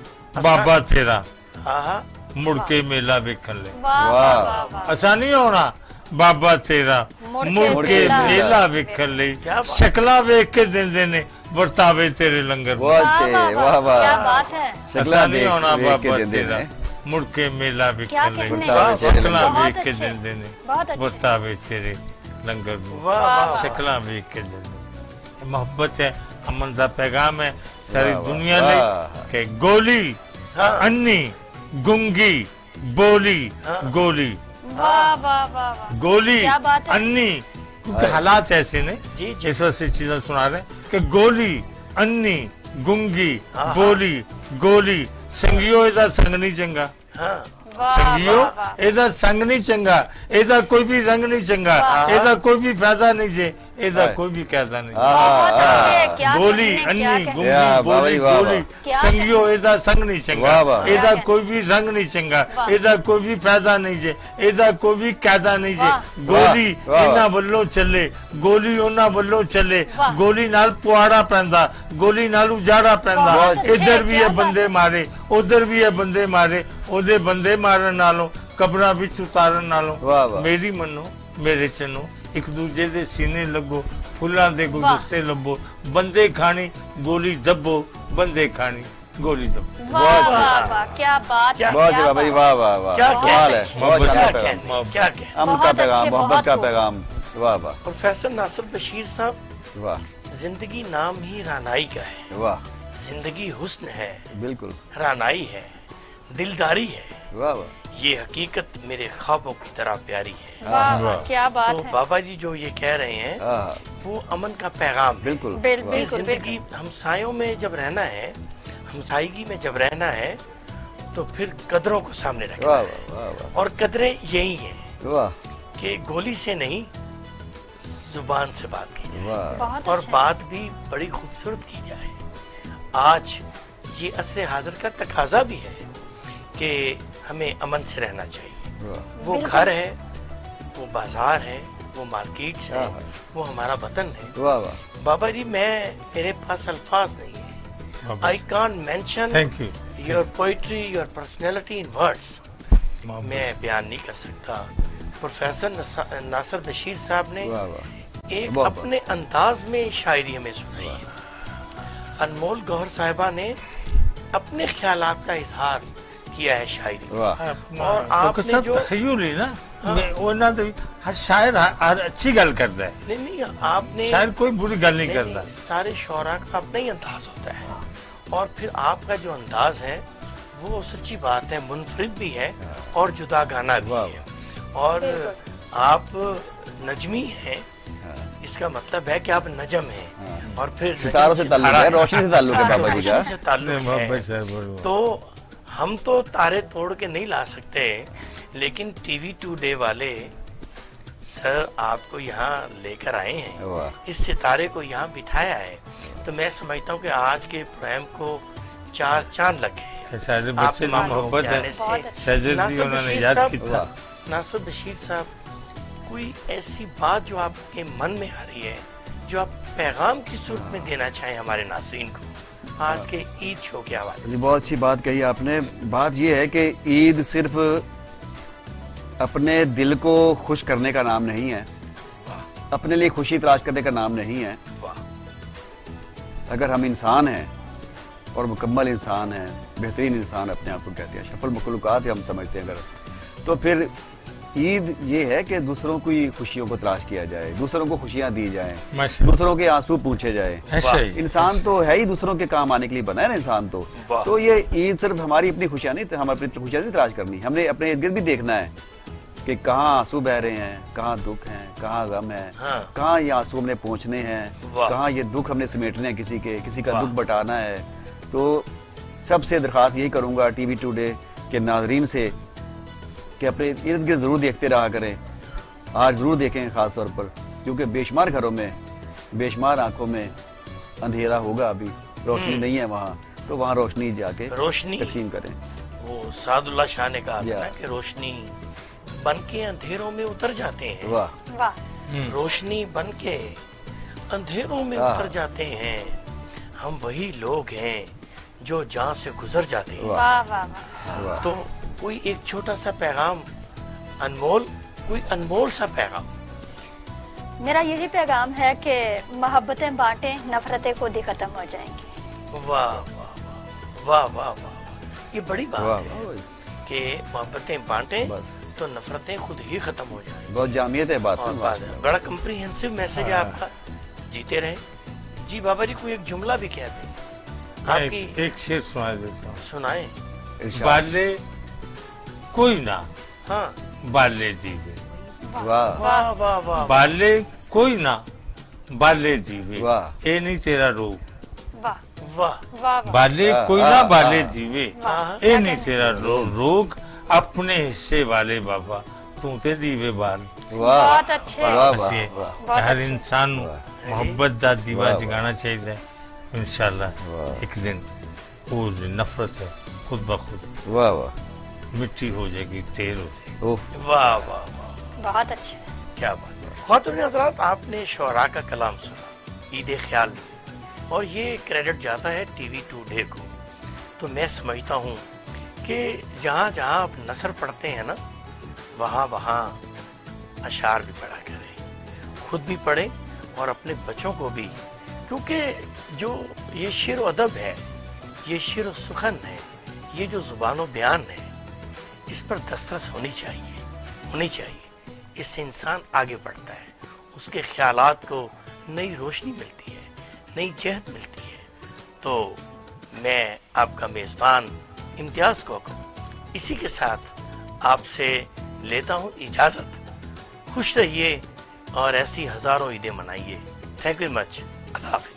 ਬਾਬਾ ਤੇਰਾ आहा ਮੁੜ ਕੇ ਮੇਲਾ ਵੇਖਣ ਲਈ। वाह वाह। वाह वाह वाह, ਅਸਾਨੀ ਆਉਣਾ ਬਾਬਾ ਤੇਰਾ ਮੁੜ ਕੇ ਮੁੜ ਕੇ ਮੇਲਾ ਮੇਲਾ ਵੇਖਣ ਲਈ। ਕਿਆ ਬਾਤ। ਸ਼ਕਲਾਂ ਵੇਖ ਕੇ ਦਿੰਦੇ ਨੇ ਵਰਤਾਵੇ ਤੇਰੇ ਲੰਗਰ ਨੂੰ। बहुत वाह, अच्छे वाह, वाह वाह, क्या वाह बात है। शक्ला ਅਸਾਨੀ देख ਆਉਣਾ देख के ਬਾਬਾ देते ਤੇਰਾ हैं ਮੁੜ ਕੇ ਮੇਲਾ क्या ਵੇਖਣ ਲਈ। कहने। वाह, ਸ਼ਕਲਾਂ बहुत ਵੇਖ ਕੇ अच्छे, ਦਿੰਦੇ ਨੇ बहुत अच्छे। ਵਰਤਾਵੇ ਤੇਰੇ ਲੰਗਰ ਨੂੰ। वाह वाह ਸ਼ਕਲਾਂ ਵੇਖ ਕੇ ਦਿੰਦੇ ਨੇ। ਮੁਹੱਬਤ ਹੈ, ਅਮਨ ਦਾ ਪੈਗਾਮ ਹੈ ਸਾਰੀ ਵਾਹ, ਦੁਨੀਆ ਵਾਹ। ਲਈ ਕਿ ਗੋਲੀ हाँ ਅੰਨੀ ਗੁੰਗੀ ਬੋਲੀ ਗੋਲੀ वाह वाह वाह वाह, गोली क्या बात है। अन्नी, क्योंकि हालात ऐसे ने जी, जी। इस वजह से चीजें सुना रहे हैं कि गोली अन्नी गुंगी हाँ, बोली गोली संगियो ਇਹਦਾ ਸੰਗ ਨਹੀਂ ਚੰਗਾ। हाँ वाह, ਸੰਗਿਓ वाह, वाह। ਇਹਦਾ ਸੰਗ ਨਹੀਂ ਚੰਗਾ, ਇਹਦਾ ਕੋਈ ਵੀ ਰੰਗ ਨਹੀਂ ਚੰਗਾ, वाह। ਇਹਦਾ ਕੋਈ ਵੀ ਫਾਇਦਾ ਨਹੀਂ ਜੇ, ਇਹਦਾ वाह। ਕੋਈ ਵੀ ਕਾਇਦਾ ਨਹੀਂ। हाँ, बहुत हाँ, अच्छे, हाँ। क्या ਗੋਲੀ कहने, क्या ਅੰਨੀ कहने। ਗੁੰਗੀ वाह, वाह ਬੋਲੀ भाई, वाह, ਗੋਲੀ क्या ਸੰਗਿਓ ਇਹਦਾ ਸੰਗ ਨਹੀਂ ਚੰਗਾ, वाह, वाह। ਇਹਦਾ क्या ਕੋਈ ਵੀ ਰੰਗ ਨਹੀਂ ਚੰਗਾ, वाह। ਇਹਦਾ ਕੋਈ ਵੀ ਫਾਇਦਾ ਨਹੀਂ ਜੇ, ਇਹਦਾ ਕੋਈ ਵੀ ਕਾਇਦਾ ਨਹੀਂ ਜੇ। वाह। ਗੋਲੀ वाह, वाह। ਇਹਨਾਂ ਵੱਲੋਂ ਚੱਲੇ, ਗੋਲੀ ਉਹਨਾਂ ਵੱਲੋਂ ਚੱਲੇ, वाह। ਗੋਲੀ ਨਾਲ ਪੁਆੜਾ ਪੈਂਦਾ, ਗੋਲੀ ਨਾਲ ਉਜਾੜਾ ਪੈਂਦਾ। बहुत अच्छे, ਇੱਧਰ ਵੀ क्या ਇਹ ਬੰਦੇ बात। ਮਾਰੇ, ਉਧਰ ਵੀ ਇਹ ਬੰਦੇ ਮਾਰੇ, ਉਹਦੇ ਬੰਦੇ ਮਾਰਨ ਨਾਲੋਂ ਕਬਰਾਂ ਵਿੱਚ ਉਤਾਰਨ ਨਾਲੋਂ ਵਾਹ, ਵਾਹ। ਮੇਰੀ ਮੰਨੋ ਮੇਰੇ ਚੰਨੋ ਇੱਕ ਦੂਜੇ ਦੇ ਸੀਨੇ ਲੱਗੋ, ਫੁੱਲਾਂ ਦੇ ਗੁਲਦਸਤੇ ਲੱਭੋ, ਬੰਦੇ ਖਾਣੀ ਗੋਲੀ ਦੱਬੋ, ਬੰਦੇ ਖਾਣੀ गोली दबो। वाह वाह वाह, क्या बात क्या- है, बहुत क्या जगह भाई, बात। वाह वाह वाह, क्या कमाल है, कहते बहुत हैं। अच्छा क्या पैगाम, कहने क्या कहने अमन का बहुत पैगाम, अच्छे, मोहब्बत बहुत का खूब। पैगाम, वाह वाह प्रोफेसर नासिर बशीर साहब, वाह जिंदगी नाम ही रानाई का है, वाह, जिंदगी हुस्न है, बिल्कुल, रानाई है, दिलदारी है, वाह वाह, ये हकीकत मेरे ख्वाबों की तरह प्यारी है। वाह वाह, वाह। क्या बात तो है। बाबा जी जो ये कह रहे हैं हाँ, वो अमन का पैगाम है। बिल्कुल, बिल- वाह, कि बिल्कुल, जिंदगी हमसायों में जब रहना है, हमसायगी में जब रहना है, तो फिर कदरों को सामने रखना वाह है। वाह वाह और कदरें यही हैं वाह कि गोली से नहीं, जुबान से बात की जाए वाह, बहुत और अच्छा। बात भी बड़ी खूबसूरत की जाए। आज ये असर हाजिर का तकाजा भी है कि हमें अमन से रहना चाहिए। वाह, वो घर है, वो बाजार है, वो मार्केट्स है, हाँ। वो हमारा वतन है। वाह वाह, बाबा जी, मैं मेरे पास अल्फाज नहीं है। I can't mention thank you. Your poetry, your personality in words. मैं बयान नहीं कर सकता। प्रोफेसर नसा- नासिर बशीर साहब ने वाह वाह, एक बहुत अपने अंदाज में शायरी हमें सुनाई है। अनमोल गौहर साहिबा ने अपने ख्यालात का इजहार किया है शायरी। वाह, और आपने सब जो- तखय्युल ही ना, मैं- ਉਹਨਾਂ ਦੇ ਹਰ ਸ਼ਾਇਰ ਹਰ ਅੱਛੀ ਗੱਲ ਕਰਦਾ ਹੈ, नहीं नहीं, आपने ਸ਼ਾਇਰ ਕੋਈ बुरी ਗੱਲ नहीं नहीं, करता। नहीं, सारे शौरा का अपना ही अंदाज होता है। और फिर आपका जो अंदाज है वो सच्ची बात है, मुनफरिद भी है और जुदा गाना भी वाह, है। और आप नजमी हैं, इसका मतलब है कि आप नजम हैं। और फिर सितारों से ताल्लुक है, रोशनी से ताल्लुक है बाबा जी का। रोशनी से ताल्लुक नहीं, मोहब्बत है। से बोलो। तो हम तो तारे तोड़ के नहीं ला सकते, लेकिन टीवी टुडे वाले सर आपको यहाँ लेकर आए हैं, वाह, इस सितारे को यहाँ बिठाया है। तो मैं समझता हूँ कि आज के प्रोग्राम को चार चांद लग गए। सारे बच्चे में मोहब्बत है, शजर जी उन्होंने याद की था। नासिर बशीर साहब, कोई ऐसी बात जो आपके मन में आ रही है जो आप पैगाम की सूरत में देना चाहें हमारे नाज़रीन को आज के ईद शो के हवाले से? बहुत अच्छी बात कही आपने। बात यह है कि ईद सिर्फ अपने दिल को खुश करने का नाम नहीं है, अपने लिए खुशी तलाश करने का नाम नहीं है। अगर हम इंसान हैं और मुकम्मल इंसान हैं, बेहतरीन इंसान अपने आप को कहते हैं, शफल मखलूक़ात हम समझते हैं अगर, तो फिर ईद ये है कि दूसरों की खुशियों को तलाश किया जाए, दूसरों को खुशियां दी जाएं, दूसरों के आंसू पूछे जाए। इंसान तो है ही दूसरों के काम आने के लिए बना है ना इंसान तो। तो ये ईद सिर्फ हमारी अपनी खुशियां नहीं, हम अपनी खुशियां नहीं तलाश करनी, हमने अपने इर्द गिर्द भी देखना है कि कहाँ आंसू बह रहे हैं, कहाँ दुख है, कहाँ गम है, हाँ। कहाँ ये आंसू हमने पहुँचने हैं, कहाँ ये दुख हमने समेटने हैं, किसी के किसी का दुख बटाना है। तो सबसे दरख्वास्त यही करूँगा टीवी टुडे के नाजरीन से कि अपने इर्द गिर्द जरूर देखते रहा करें। आज जरूर देखें खास तौर पर, क्योंकि बेशुमार घरों में, बेशुमार आंखों में अंधेरा होगा, अभी रोशनी नहीं है वहाँ, तो वहाँ रोशनी जाके रोशनी तकसीम करें। वो सादुल्लाह शाह ने कहा था ना कि रोशनी बन के अंधेरों में उतर जाते हैं। वाह वाह। रोशनी बन के अंधेरों में उतर जाते हैं, हम वही लोग हैं जो जहाँ से गुजर जाते हैं। वाह वाह वाह। तो कोई एक छोटा सा पैगाम, अनमोल, कोई अनमोल सा पैगाम। मेरा यही पैगाम है कि मोहब्बतें बांटें, नफरतें खुद ही खत्म हो जाएंगी। वाह वाह वाह वाह वाह, ये बड़ी बात है कि मोहब्बतें बांटें तो नफरतें खुद ही खत्म हो जाएंगी। बहुत जामियत है बात, बात है। बड़ा कम्प्रीहेंसिव मैसेज है आपका। जीते रहे जी। बाबा जी कोई एक जुमला भी कह दें आपकी। एक शेर सुना देता हूँ, सुनाए। बाले कोई ना, हाँ, बाले जीवे। वाह वाह वाह वाह। बाले कोई ना, बाले जीवे। वाह। ए नहीं तेरा रोग। वाह वाह वाह। बाले कोई ना, बाले जीवे, वाह। ए नहीं तेरा रोग, रोग अपने हिस्से वाले बाबा तू ते दीवे बाल। वाह बहुत अच्छे। वाह बस ये बहुत हर अच्छे। इंसान मोहब्बत दा दीवा जगाना चाहिए। इंशाल्लाह एक दिन वो जो नफरत है खुद ब खुद वाह वाह मिट्टी हो जाएगी, तेल हो जाएगी। ओह वाह वाह वाह, बहुत अच्छे। क्या बात है। ख्वातून हज़रात, आपने शोरा का कलाम सुना, ईद ख्याल में, और ये क्रेडिट जाता है टीवी टुडे को। तो मैं समझता हूँ कि जहाँ जहाँ आप नसर पढ़ते हैं ना, वहाँ वहाँ अशार भी पढ़ा करें, खुद भी पढ़ें और अपने बच्चों को भी, क्योंकि जो ये शेर व अदब है, ये शेर व सुखन है, ये जो जुबान बयान है, इस पर दस्तरस होनी चाहिए, होनी चाहिए। इससे इंसान आगे बढ़ता है, उसके ख्यालात को नई रोशनी मिलती है, नई जहत मिलती है। तो मैं आपका मेज़बान इम्तियाज़ कोकम इसी के साथ आपसे लेता हूँ इजाज़त। खुश रहिए और ऐसी हज़ारों ईदें मनाइए। Thank you much. अल्लाह हाफ़िज़।